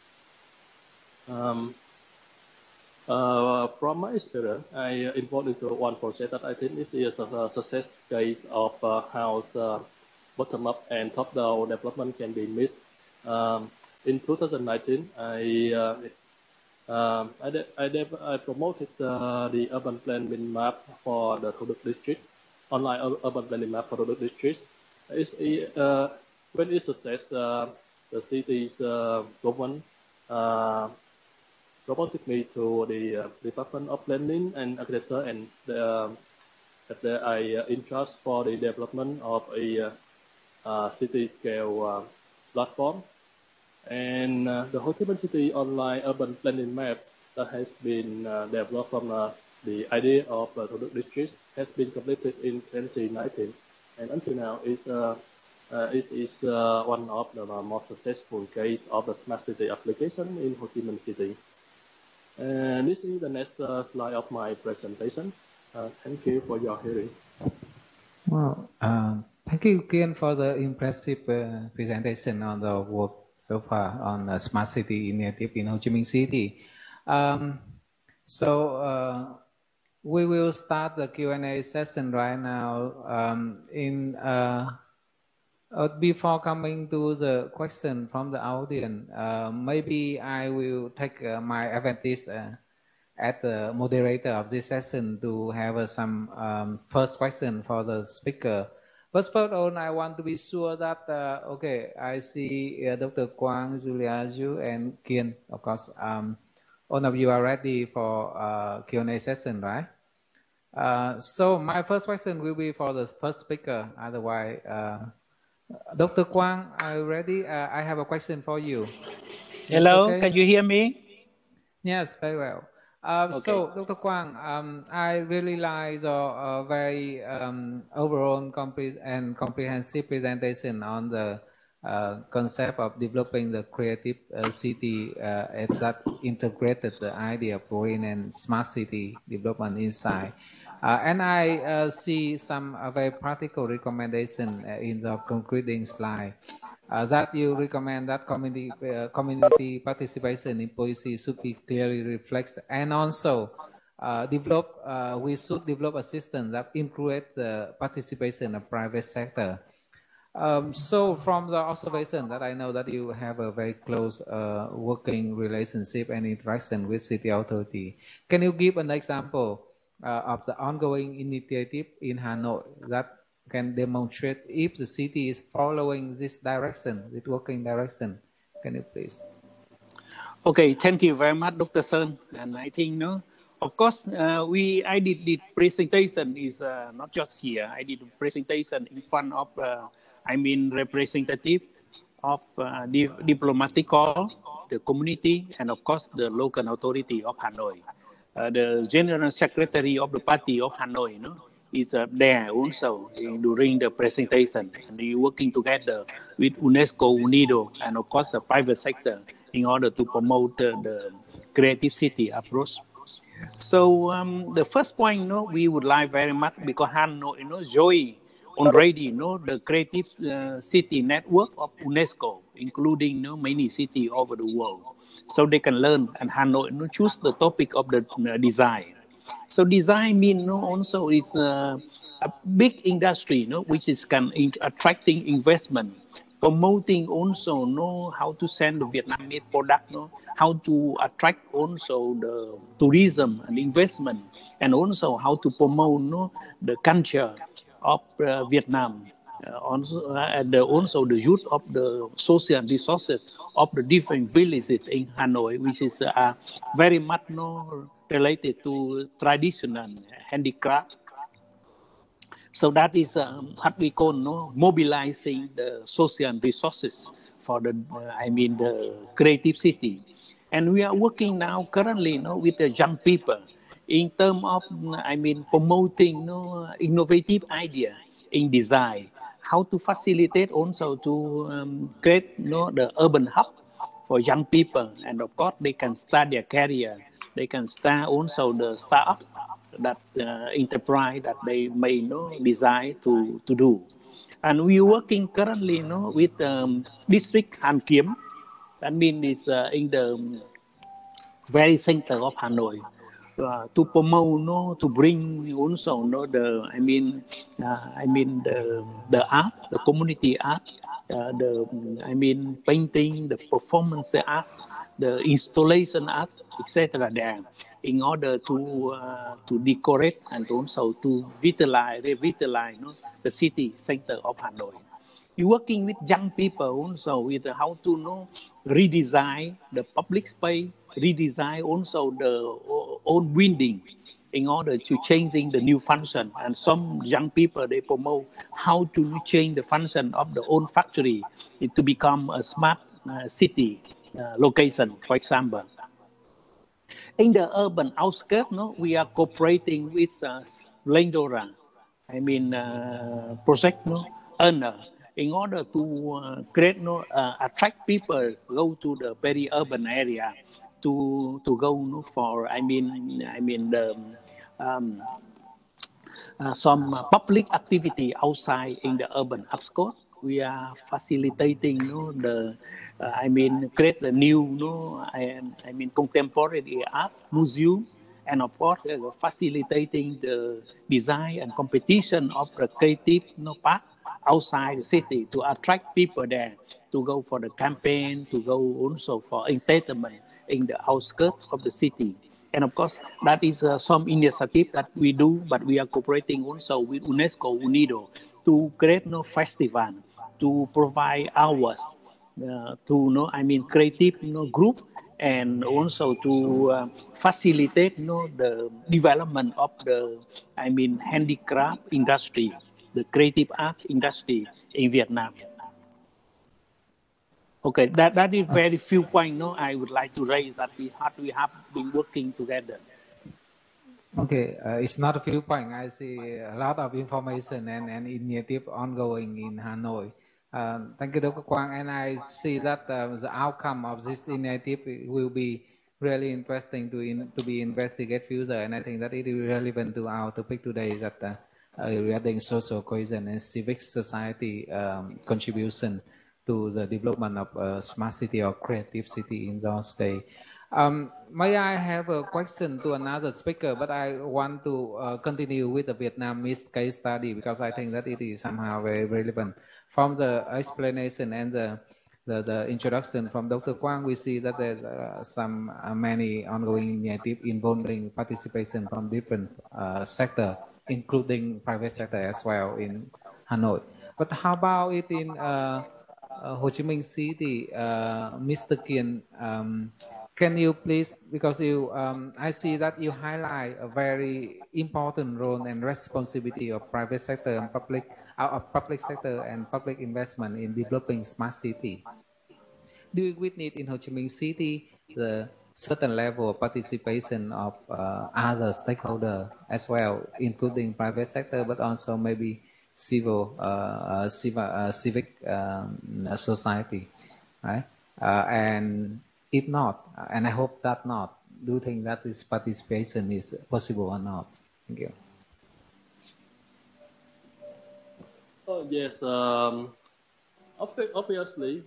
F: From my experience, I involved into one project that I think is a success case of how bottom-up and top-down development can be mixed. In 2019, I promoted the urban planning map for the Thủ Đức district, online urban planning map for Thủ Đức district. When it success, the city's government promoted me to the Department of Planning and Architecture, and I in charge for the development of a city-scale platform. And the Ho Chi Minh City online urban planning map that has been developed from the idea of Thủ Đức district has been completed in 2019, and until now it is one of the most successful case of the smart city application in Ho Chi Minh City. And this is the next slide of my presentation. Thank you for your hearing.
B: Well, thank you again for the impressive presentation on the work so far on the smart city initiative in Ho Chi Minh City. We will start the Q&A session right now. Before coming to the question from the audience, maybe I will take my advantage as the moderator of this session to have some first question for the speaker. First of all, I want to be sure that, okay, I see Dr. Quang, Julia, Ju, and Kian, of course. All of you are ready for Q&A session, right? So my first question will be for the first speaker. Otherwise, Dr. Quang, are you ready? I have a question for you.
C: Hello,
B: okay?
C: Can you hear me?
B: Yes, very well.
C: Okay.
B: So, Dr. Quang, I really like the very overall and comprehensive presentation on the concept of developing the creative city that integrated the idea of green and smart city development inside. And I see some very practical recommendation in the concluding slide. That you recommend that community participation in policy should be clearly reflected, and also we should develop a system that includes the participation of private sector. So from the observation that I know that you have a very close working relationship and interaction with city authority, can you give an example of the ongoing initiative in Hanoi that can demonstrate if the city is following this direction, this working direction? Can you please?
C: Okay, thank you very much, Dr. Sơn. And I think, of course, I did the presentation is not just here. I did a presentation in front of, representative of the diplomatic corps, the community, and of course, the local authority of Hanoi. The General Secretary of the Party of Hanoi, is there also during the presentation, and we working together with UNESCO, UNIDO, and of course the private sector in order to promote the creative city approach. So the first point, we would like very much, because Hanoi, joy already the creative city network of UNESCO, including many cities over the world. So they can learn, and Hanoi choose the topic of the design. So design means also is a big industry, which is attracting investment, promoting also how to send the Vietnamese product, how to attract also the tourism and investment, and also how to promote the culture of Vietnam. Also the use of the social resources of the different villages in Hanoi, which is very much related to traditional handicraft. So that is what we call mobilizing the social resources for the the creative city. And we are working now currently with the young people in terms of promoting innovative idea in design, how to facilitate also to create the urban hub for young people, and of course they can start their career, they can start also the startup that enterprise that they may desire to do. And we are working currently with district Han Kiem, that means it's in the very center of Hanoi, to promote, to bring also the art, the community art, the painting, the performance art, the installation art, etc. there, in order to decorate and also to revitalize the city center of Hanoi. You're working with young people also with how to redesign the public space, redesign also the old building in order to changing the new function. And some young people, they promote how to change the function of the old factory to become a smart city location, for example. In the urban outskirts, we are cooperating with Lendora, project owner, in order to create attract people go to the very urban area to go for some public activity outside in the urban outskirts. We are facilitating create the new contemporary art museum, and of course facilitating the design and competition of the creative park outside the city to attract people there to go for the campaign, to go also for entertainment in the outskirts of the city. And of course, that is some initiative that we do, but we are cooperating also with UNESCO, UNIDO, to create festival, to provide hours to creative group, and also to facilitate the development of the handicraft industry, the creative art industry in Vietnam. Okay, that is very few points I would like to raise that we have been working together.
B: Okay, it's not a few points. I see a lot of information and initiative ongoing in Hanoi. Thank you, Dr. Quang, and I see that the outcome of this initiative will be really interesting to be investigated further, and I think that it is relevant to our topic today, that regarding social cohesion and civic society contribution to the development of smart city or creative city in those days. May I have a question to another speaker, but I want to continue with the Vietnamese case study because I think that it is somehow very relevant. From the explanation and the introduction from Dr. Quang, we see that there's many ongoing initiatives involving participation from different sectors, including private sector as well in Hanoi. But how about it in Ho Chi Minh City? Mr. Kien, can you please, because you, I see that you highlight a very important role and responsibility of private sector and public sector and public investment in developing smart city. Do you witness in Ho Chi Minh City the certain level of participation of other stakeholders as well, including private sector, but also maybe civic society, right? And if not, and I hope that not, do you think that this participation is possible or not? Thank you.
F: Oh, yes. Obviously,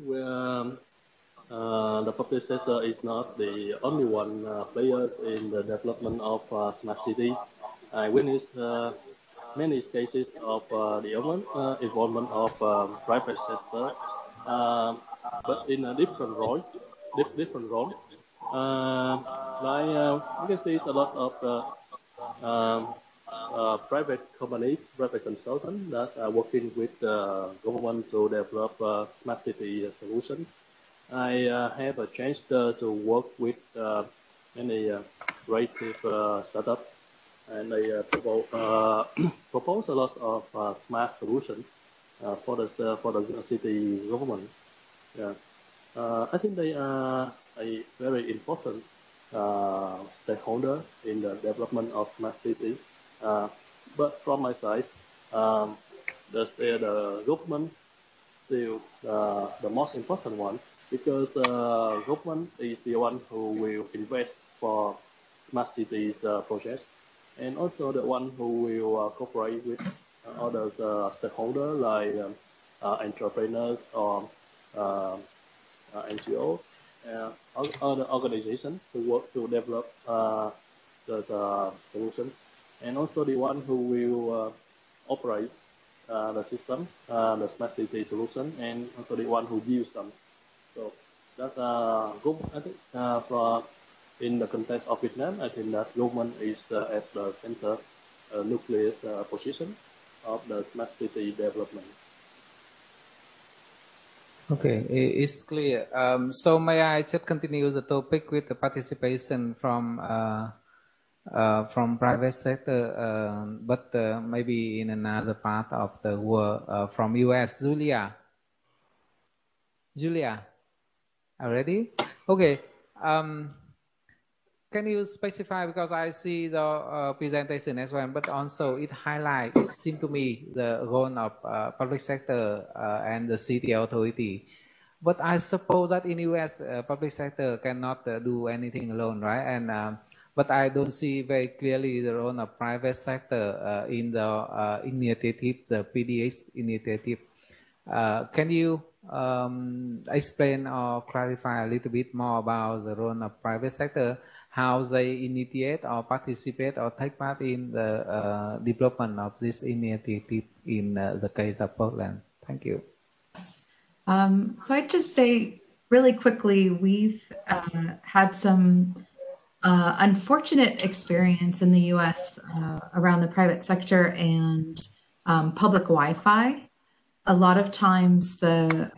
F: the public sector is not the only one player in the development of smart cities. I witnessed many cases of the involvement of private sector, but in a different role. You can see a lot of private companies, private consultants that are working with the government to develop smart city solutions. I have a chance to work with many creative startups, and they propose a lot of smart solutions for the city government. Yeah. I think they are a very important stakeholder in the development of smart city. But from my side, the government still the most important one, because government is the one who will invest for smart cities projects, and also the one who will cooperate with other stakeholders like entrepreneurs or NGOs, other organizations to work to develop those solutions, and also the one who will operate the system, the smart city solution, and also the one who use them. So that I think for in the context of Vietnam, I think that government is at the center, nucleus position of the smart city development.
B: Okay, it's clear. So may I just continue the topic with the participation from private sector, but maybe in another part of the world, from US. Julia, already? Okay. Can you specify, because I see the presentation as well, but also it highlights, it seems to me, the role of public sector and the city authority. But I suppose that in US, public sector cannot do anything alone, right? And but I don't see very clearly the role of private sector in the initiative, the PDH initiative. Can you explain or clarify a little bit more about the role of private sector, how they initiate or participate or take part in the development of this initiative in the case of Portland? Thank you.
D: Yes. So I'd just say really quickly, we've had some unfortunate experience in the US around the private sector and public Wi-Fi. A lot of times the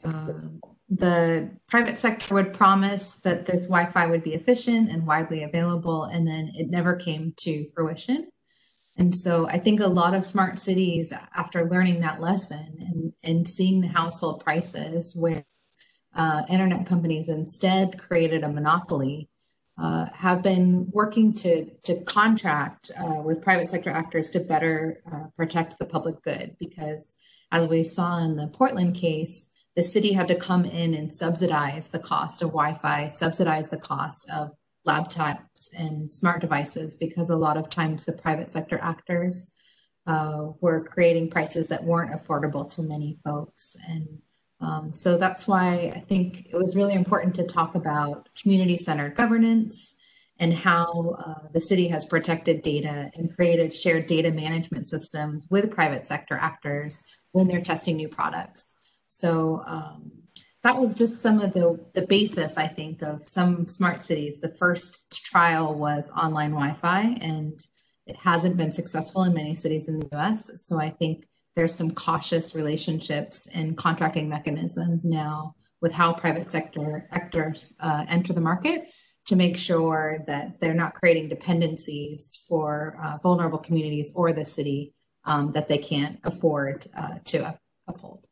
D: private sector would promise that this Wi-Fi would be efficient and widely available, and then it never came to fruition. And so I think a lot of smart cities, after learning that lesson and seeing the household prices where internet companies instead created a monopoly, have been working to contract with private sector actors to better protect the public good. Because as we saw in the Portland case, the city had to come in and subsidize the cost of Wi-Fi, subsidize the cost of laptops and smart devices, because a lot of times the private sector actors were creating prices that weren't affordable to many folks. And so that's why I think it was really important to talk about community-centered governance and how the city has protected data and created shared data management systems with private sector actors when they're testing new products. So that was just some of the basis, I think, of some smart cities. The first trial was online Wi-Fi, and it hasn't been successful in many cities in the US. So I think there's some cautious relationships and contracting mechanisms now with how private sector actors enter the market to make sure that they're not creating dependencies for vulnerable communities or the city that they can't afford to uphold.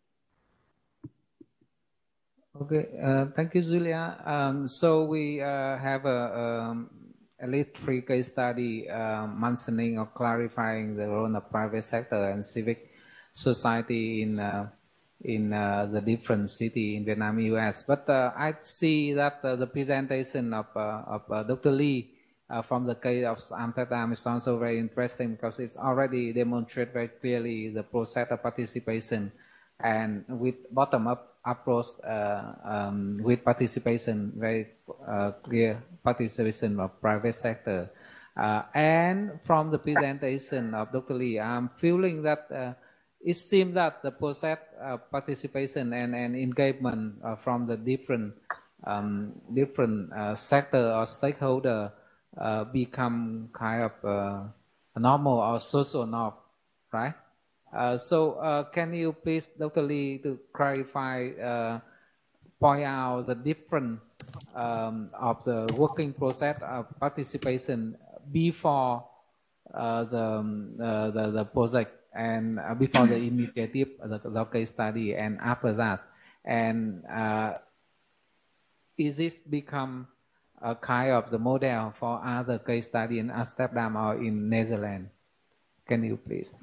B: Okay, thank you, Julia. So we have at least 3 case study mentioning or clarifying the role of private sector and civic society in the different city in Vietnam, US. But I see that the presentation of Dr. Lee from the case of Amsterdam is also very interesting, because it's already demonstrated very clearly the process of participation and with bottom-up approach with participation, very clear participation of private sector. And from the presentation of Dr. Lee, I'm feeling that it seems that the process of participation and engagement from the different sector or stakeholder become kind of normal or social norm, right? So can you please, Dr. Lee, to clarify, point out the difference of the working process of participation before the project and before the initiative, the case study, and after that, and is this become a kind of the model for other case study in Amsterdam or in Netherlands? Can you please?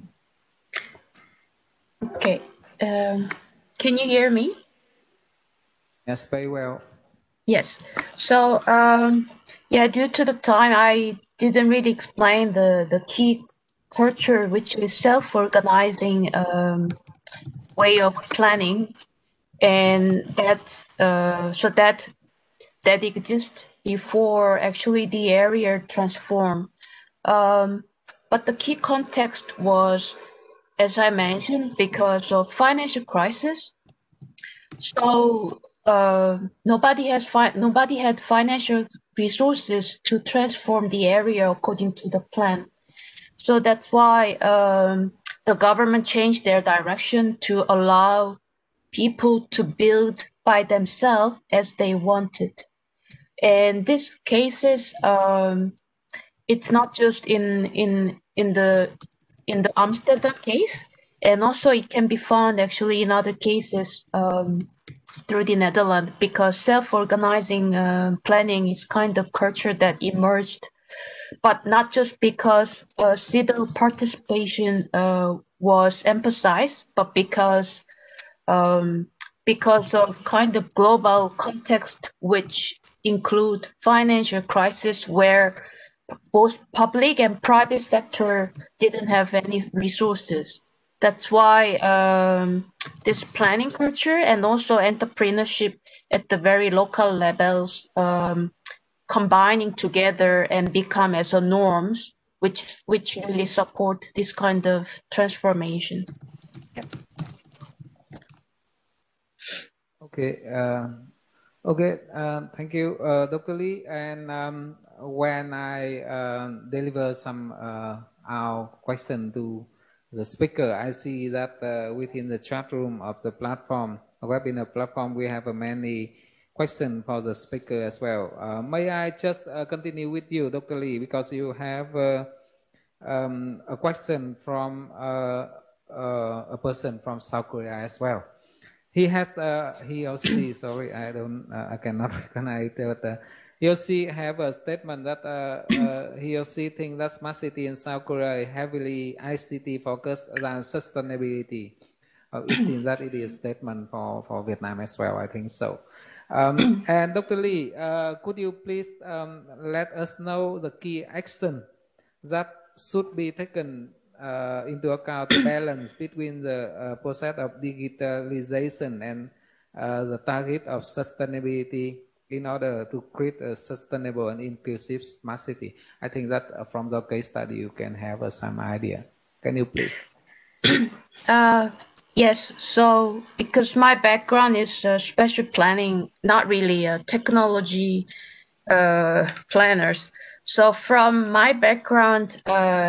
E: Okay. Can you hear me?
B: Yes, very well.
E: Yes. So, yeah, due to the time, I didn't really explain the key culture, which is self-organizing way of planning, and that's so that exists before actually the area transformed. But the key context was, as I mentioned, because of financial crisis. So nobody had financial resources to transform the area according to the plan. So that's why the government changed their direction to allow people to build by themselves as they wanted. And these cases, it's not just in the Amsterdam case, and also it can be found actually in other cases through the Netherlands, because self-organizing planning is kind of culture that emerged, but not just because civil participation was emphasized, but because of kind of global context, which include financial crisis where both public and private sector didn't have any resources. That's why this planning culture and also entrepreneurship at the very local levels combining together and become as a norms, which really support this kind of transformation. Yep.
B: Okay. Okay. Thank you, Dr. Lee. And when I deliver some our question to the speaker, I see that within the chat room of the platform, webinar platform, we have many questions for the speaker as well. May I just continue with you, Dr. Lee, because you have a question from a person from South Korea as well. He has he or she, sorry, I cannot recognize it, but he or she have a statement that he or she thinks that smart city in South Korea is heavily ICT focused than sustainability. It seems that it is a statement for Vietnam as well, I think so. And Dr. Lee, could you please let us know the key action that should be taken into account the balance between the process of digitalization and the target of sustainability in order to create a sustainable and inclusive smart city? I think that from the case study you can have some idea. Can you please?
E: Yes, so because my background is special planning, not really technology planners. So from my background,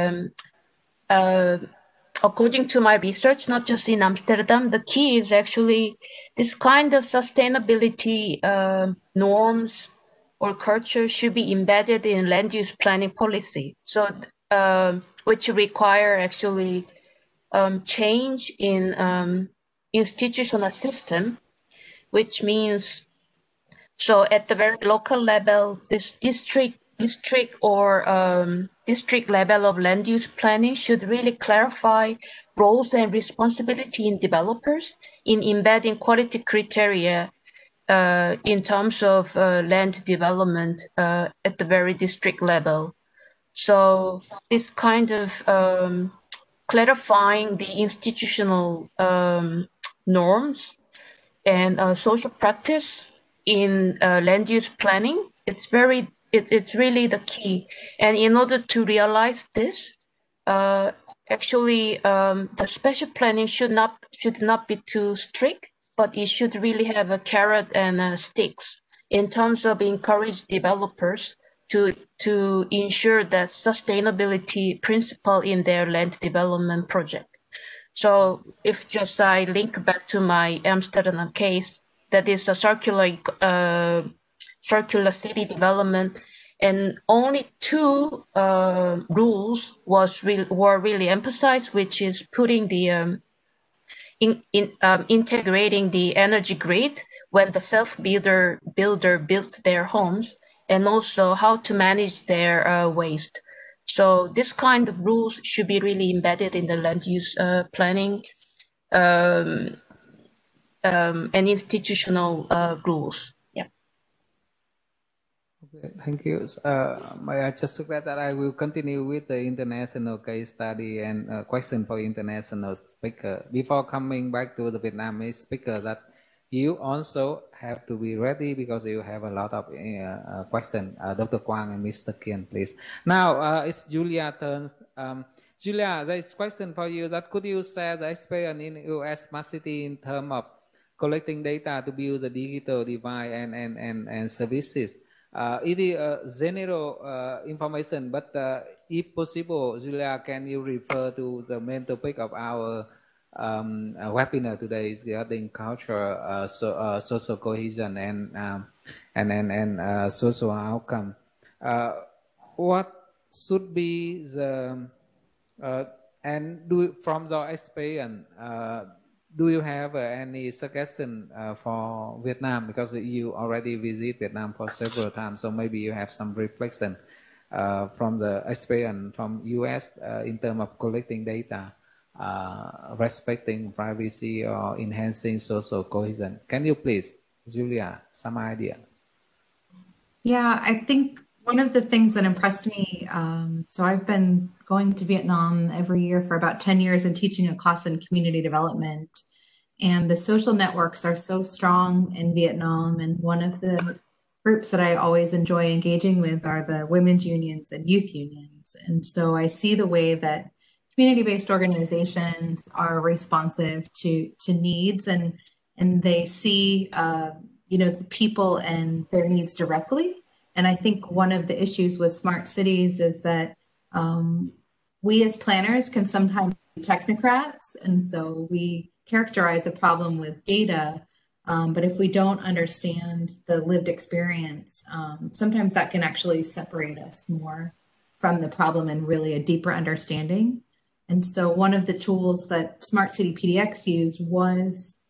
E: according to my research, not just in Amsterdam, the key is actually this kind of sustainability norms or culture should be embedded in land use planning policy. So which require actually change in institutional system, which means, so at the very local level, this district or district level of land use planning should really clarify roles and responsibility in developers in embedding quality criteria in terms of land development at the very district level. So this kind of clarifying the institutional norms and social practice in land use planning. It's really the key. And in order to realize this, actually, the special planning should not be too strict, but it should really have a carrot and sticks in terms of encourage developers to ensure that sustainability principle in their land development project. So if just I link back to my Amsterdam case, that is a circular city development, and only two rules were really emphasized, which is putting the integrating the energy grid when the self-builder built their homes, and also how to manage their waste. So this kind of rules should be really embedded in the land use planning and institutional rules. Yeah.
B: Okay, thank you. May I just suggest that I will continue with the international case study and question for international speaker. Before coming back to the Vietnamese speaker, that you also have to be ready because you have a lot of questions. Dr. Quang and Mr. Kian, please. Now it's Julia's turn. Julia, there is a question for you. That could you share the experience in U.S. Smart City in terms of collecting data to build the digital divide and services? It is general information, but if possible, Julia, can you refer to the main topic of our webinar today is regarding culture, social cohesion and social outcome. What should be the from your experience, do you have any suggestion for Vietnam, because you already visit Vietnam for several times, so maybe you have some reflection from the experience from US in terms of collecting data, respecting privacy or enhancing social cohesion. Can you please, Julia, some idea?
D: Yeah, I think one of the things that impressed me, so I've been going to Vietnam every year for about 10 years and teaching a class in community development. And the social networks are so strong in Vietnam. And one of the groups that I always enjoy engaging with are the women's unions and youth unions. And so I see the way that community-based organizations are responsive to needs, and they see the people and their needs directly. And I think one of the issues with smart cities is that we as planners can sometimes be technocrats, and so we characterize a problem with data, but if we don't understand the lived experience, sometimes that can actually separate us more from the problem and really a deeper understanding. And so one of the tools that Smart City PDX used was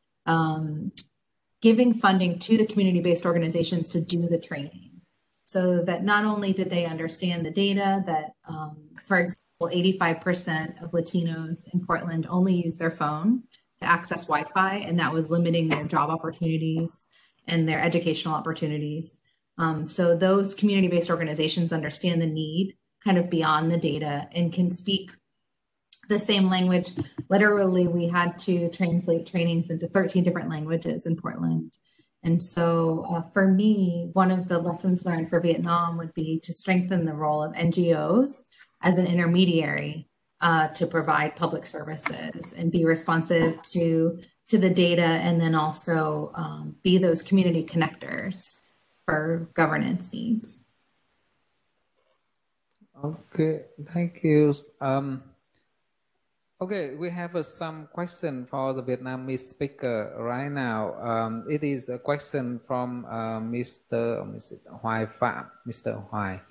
D: giving funding to the community-based organizations to do the training, so that not only did they understand the data that, for example, 85% of Latinos in Portland only use their phone to access Wi-Fi, and that was limiting their job opportunities and their educational opportunities. So those community-based organizations understand the need kind of beyond the data and can speak the same language. Literally, we had to translate trainings into 13 different languages in Portland. And so for me, one of the lessons learned for Vietnam would be to strengthen the role of NGOs as an intermediary to provide public services and be responsive to the data, and then also be those community connectors for governance needs.
B: Okay, thank you. Okay, we have some question for the Vietnamese speaker right now. It is a question from Mr. Hoài Phạm, Mr. Hoài.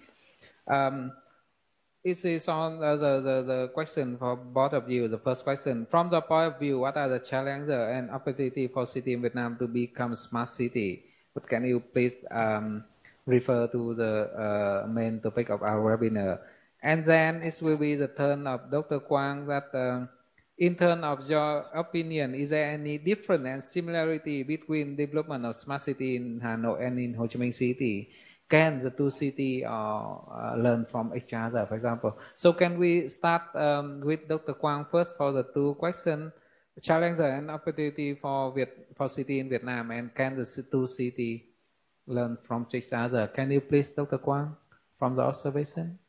B: It is on the question for both of you. The first question, from the point of view, what are the challenges and opportunity for city in Vietnam to become smart city? But can you please refer to the main topic of our webinar? And then it will be the turn of Dr. Quang, that in terms of your opinion, is there any difference and similarity between development of smart city in Hanoi and in Ho Chi Minh City? Can the two cities learn from each other, for example? So can we start with Dr. Quang first for the two questions? challenge and opportunity for city in Vietnam, and can the two city learn from each other? Can you please, Dr. Quang, from the observation?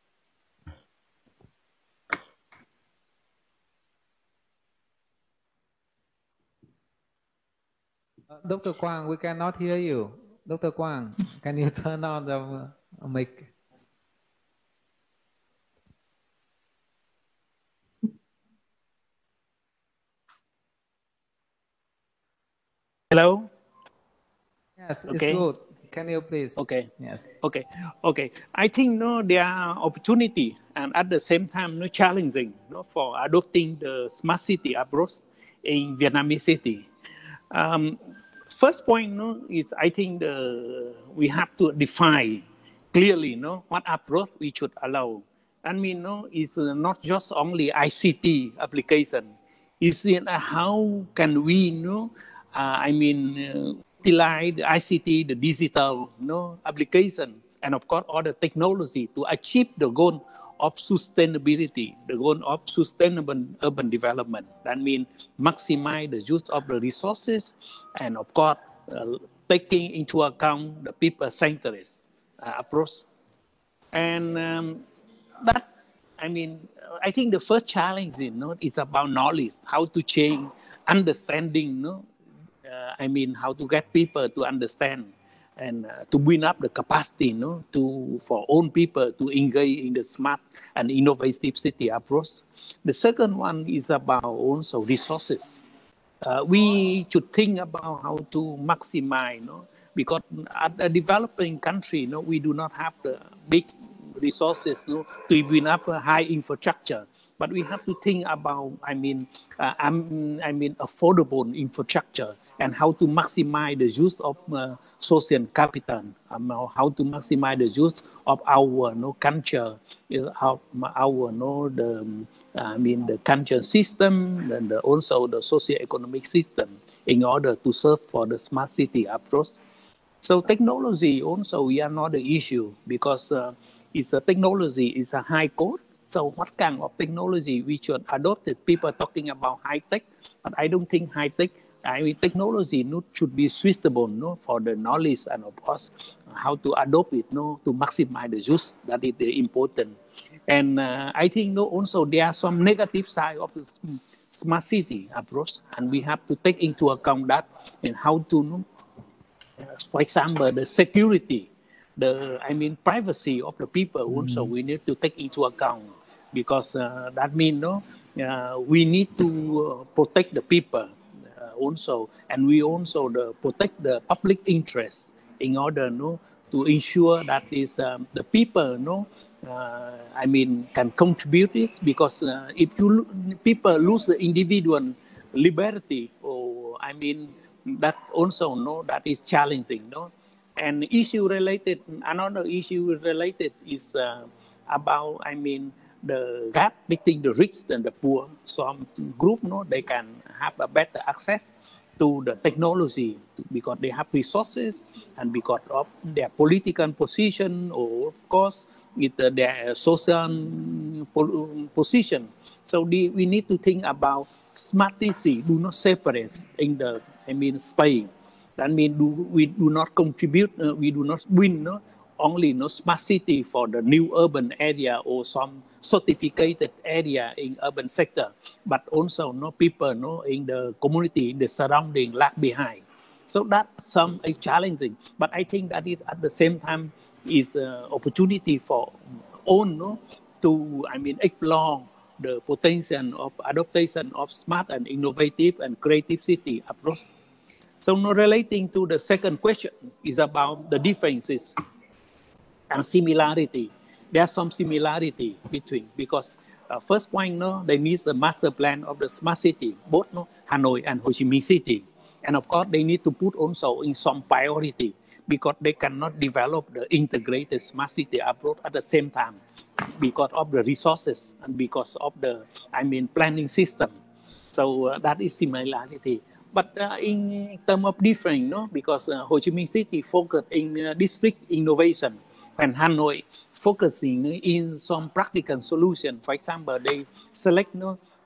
B: Dr. Quang, we cannot hear you. Dr. Quang, can you turn on the mic?
C: Hello?
B: Yes,
C: Okay.
B: it's good. Can you please?
C: Okay.
B: Yes.
C: Okay. I think there are opportunity and at the same time challenging for adopting the smart city approach in Vietnamese city. First point is I think we have to define clearly what approach we should allow. I mean, it's not just only ICT application. It's how can we utilize the ICT, the digital application, and of course all the technology to achieve the goal of sustainability, the goal of sustainable urban development. That means maximize the use of the resources, and of course taking into account the people-centered approach. And that, I think the first challenge is about knowledge, how to change understanding, how to get people to understand and to build up the capacity for own people to engage in the smart and innovative city approach. The second one is about also resources. We should think about how to maximize, because at a developing country, we do not have the big resources to build up a high infrastructure. But we have to think about, affordable infrastructure and how to maximize the use of social capital, how to maximize the use of our culture, of our the culture system and also the socio-economic system in order to serve for the smart city approach. So technology also we are not the issue because it's a technology is a high cost. So what kind of technology we should adopt it? People talking about high tech, but I don't think high tech. Technology should be suitable for the knowledge and of course how to adopt it to maximize the use. That is the important. And I think also there are some negative side of the smart city approach, and we have to take into account that and how to, for example, the security, privacy of the people also we need to take into account because that means we need to protect the people also, and we also protect the public interest in order to ensure that is the people can contribute it because if people lose the individual liberty, or that also that is challenging. And another issue related is about the gap between the rich and the poor. Some group they can have a better access to the technology because they have resources and because of their political position or of course with their social position. So we need to think about smart city do not separate in the space. That means we do not contribute, we do not win only smart city for the new urban area or some certificated area in urban sector, but also people in the community, in the surrounding lag behind. So that's some challenging, but I think that is at the same time is opportunity for all to explore the potential of adaptation of smart and innovative and creative city approach. So now relating to the second question is about the differences and similarity. There's some similarity between because first point, they need the master plan of the smart city, both Hanoi and Ho Chi Minh City. And of course, they need to put also in some priority because they cannot develop the integrated smart city approach at the same time because of the resources and because of the, planning system. So that is similarity. But in terms of different, because Ho Chi Minh City focused in district innovation, and Hanoi focusing in some practical solution. For example, they select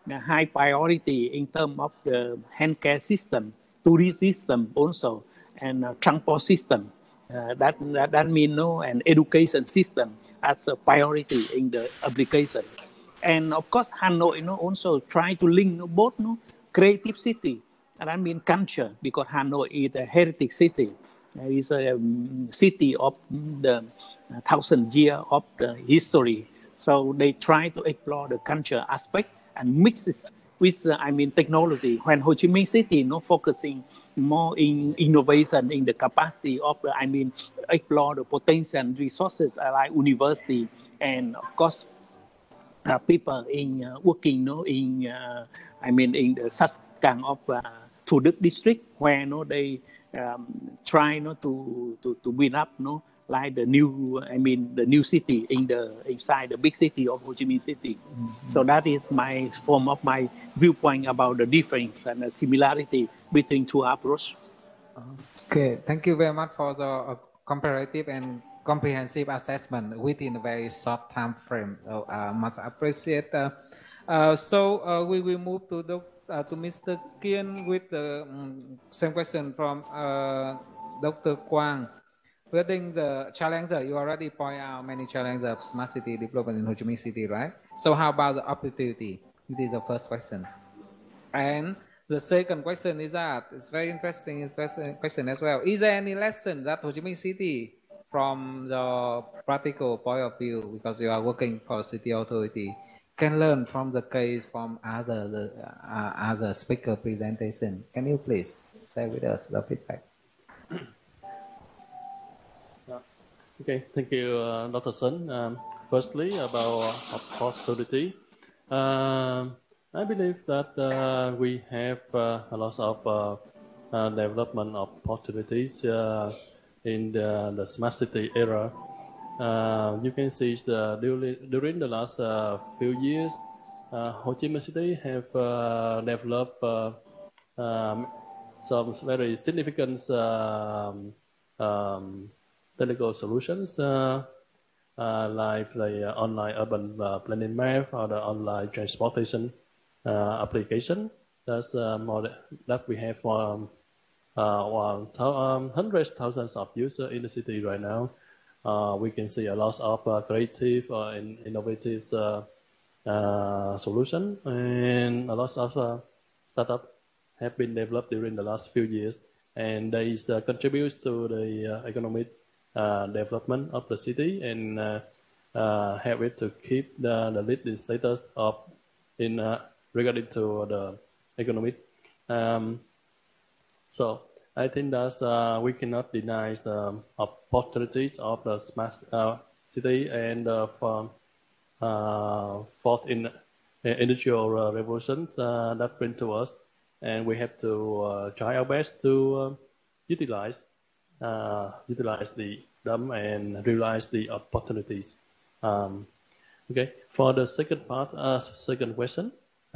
C: high priority in terms of the healthcare system, tourist system also, and transport system. That means an education system as a priority in the application. And of course, Hanoi also try to link both creative city, and I mean culture, because Hanoi is a heritage city. It's a city of the 1,000 years of the history. So they try to explore the culture aspect and mix it with, technology. When Ho Chi Minh City, focusing more in innovation, in the capacity of, explore the potential resources like university, and of course, people in working, in in the such kind of Thủ Đức district, where they try to build up, like the new, the new city inside the big city of Ho Chi Minh City. So that is my form of my viewpoint about the difference and the similarity between two approaches.
B: Okay, thank you very much for the comparative and comprehensive assessment within a very short time frame. So, much appreciate. So we will move to Mr. Kian with the same question from Dr. Quang. Regarding the challenger, you already point out many challenges of smart city development in Ho Chi Minh City, right? So how about the opportunity? This is the first question. And the second question is that it's very interesting question as well. Is there any lesson that Ho Chi Minh City, from the practical point of view, because you are working for city authority, can learn from the case from other speaker presentation? Can you please share with us the feedback?
F: Okay, thank you, Dr. Sun. Firstly, about opportunity. I believe that we have a lot of development opportunities in the smart city era. You can see during the last few years, Ho Chi Minh City have developed some very significant technical solutions like the online urban planning map or the online transportation application. That's more that we have hundreds, thousands of users in the city right now. We can see a lot of creative and innovative solution, and a lot of startups have been developed during the last few years, and they contribute to the economic development of the city and help it to keep the leading status of in regarding to the economic. So I think that we cannot deny the opportunities of the smart city and for fourth industrial revolution that bring to us, and we have to try our best to utilize them and realize the opportunities. Okay, for the second part, second question,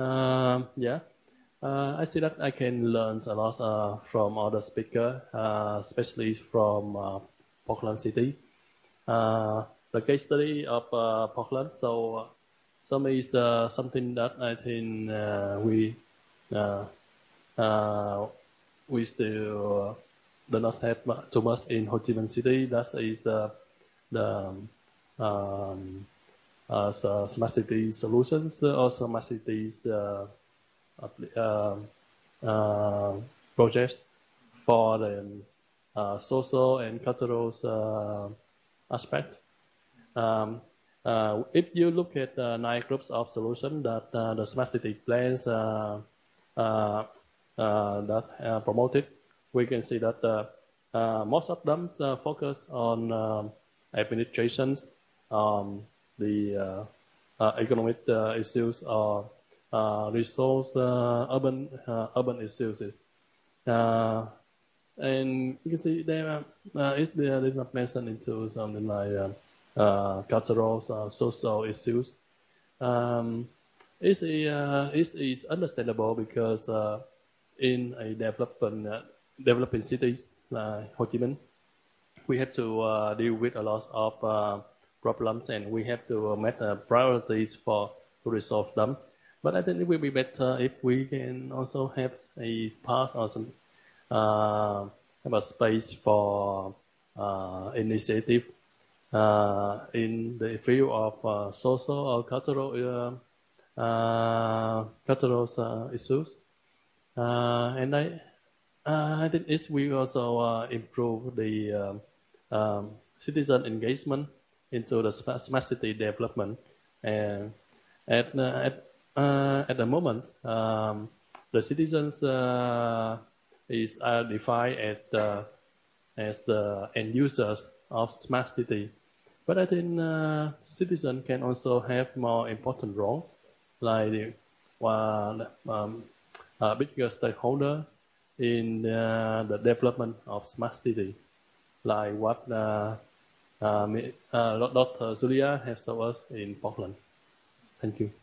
F: I see that I can learn a lot from other speakers, especially from Portland City. The case study of Portland, so some is something that I think we still do not have too much in Ho Chi Minh City. That is the smart city solutions or smart cities projects for the social and cultural aspect. If you look at the 9 groups of solutions that the smart city plans that promoted, we can see that most of them focus on administrations, the economic issues, or resource urban issues. And you can see there is not mentioned into something like cultural, social issues. It is understandable because in a developing cities like Ho Chi Minh, we have to deal with a lot of problems, and we have to make priorities to resolve them. But I think it will be better if we can also have a pass or some have a space for initiative in the field of social or cultural issues, and I think it will also improve the citizen engagement into the smart city development. And at the moment, the citizens is defined as the end users of smart city. But I think citizens can also have more important role, like the bigger stakeholder in the development of smart city, like what Dr. Julia has shown us in Portland. Thank you.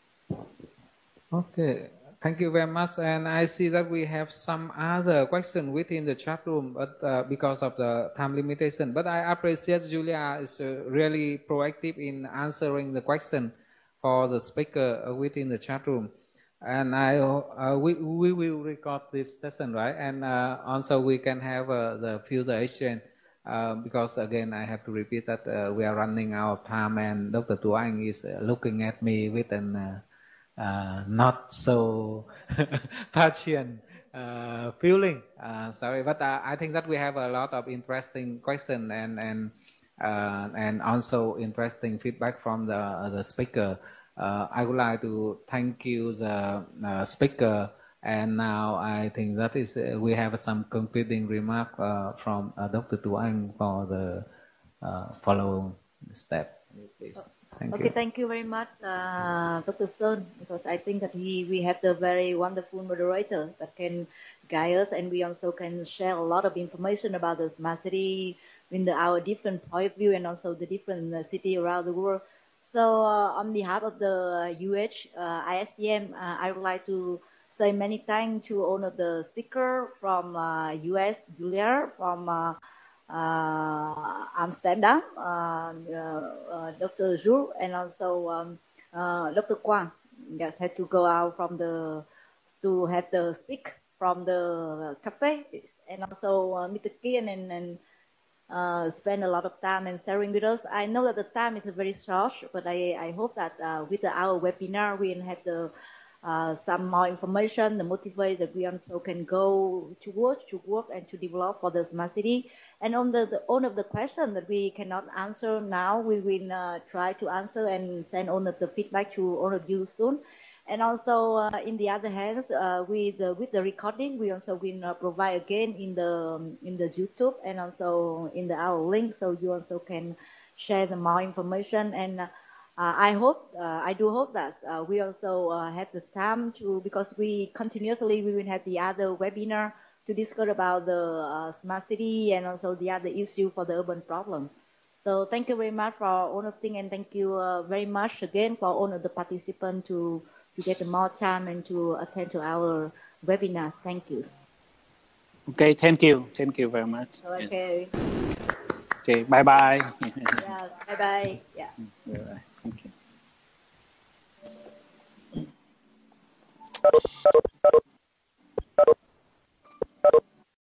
B: Okay, thank you very much. And I see that we have some other question within the chat room, but because of the time limitation. But I appreciate Julia is really proactive in answering the question for the speaker within the chat room. And we will record this session, right? And also we can have the future exchange. Because again, I have to repeat that we are running out of time, and Dr. Tu Anh is looking at me with an not so patient feeling. Sorry, but I think that we have a lot of interesting questions and also interesting feedback from the speaker. I would like to thank you, the speaker. And now I think that is we have some concluding remark from Dr. Tu Anh for the following step. Please. Thank you.
A: Thank you very much, Dr. Sơn, because I think that we have the very wonderful moderator that can guide us, and we also can share a lot of information about the smart city in our different point of view and also the different city around the world. So on behalf of the ISCM, I would like to say many thanks to all of the speakers from US, Julia, from Amsterdam, Dr. Zhu, and also Dr. Quang. Just had to go out from to have the speak from the cafe, and also Mr. Kian and spend a lot of time and sharing with us. I know that the time is very short, but I hope that with our webinar we can have the some more information, the motivate that we also can go to work and to develop for the smart city. And on all of the questions that we cannot answer now, we will try to answer and send all of the feedback to all of you soon. And also, in the other hands, with the recording, we also will provide again in the YouTube and also in our link, so you also can share the more information. And I do hope that we also have the time to, because we will have the other webinar to discuss about the smart city and also the other issue for the urban problem. So thank you very much for all of things, and thank you very much again for all of the participants to get more time and to attend to our webinar. Thank you.
C: Okay, thank you. Thank you very much.
A: Okay.
C: Yes. Okay, bye-bye.
A: Yes, bye-bye. Yeah.
C: Bye-bye.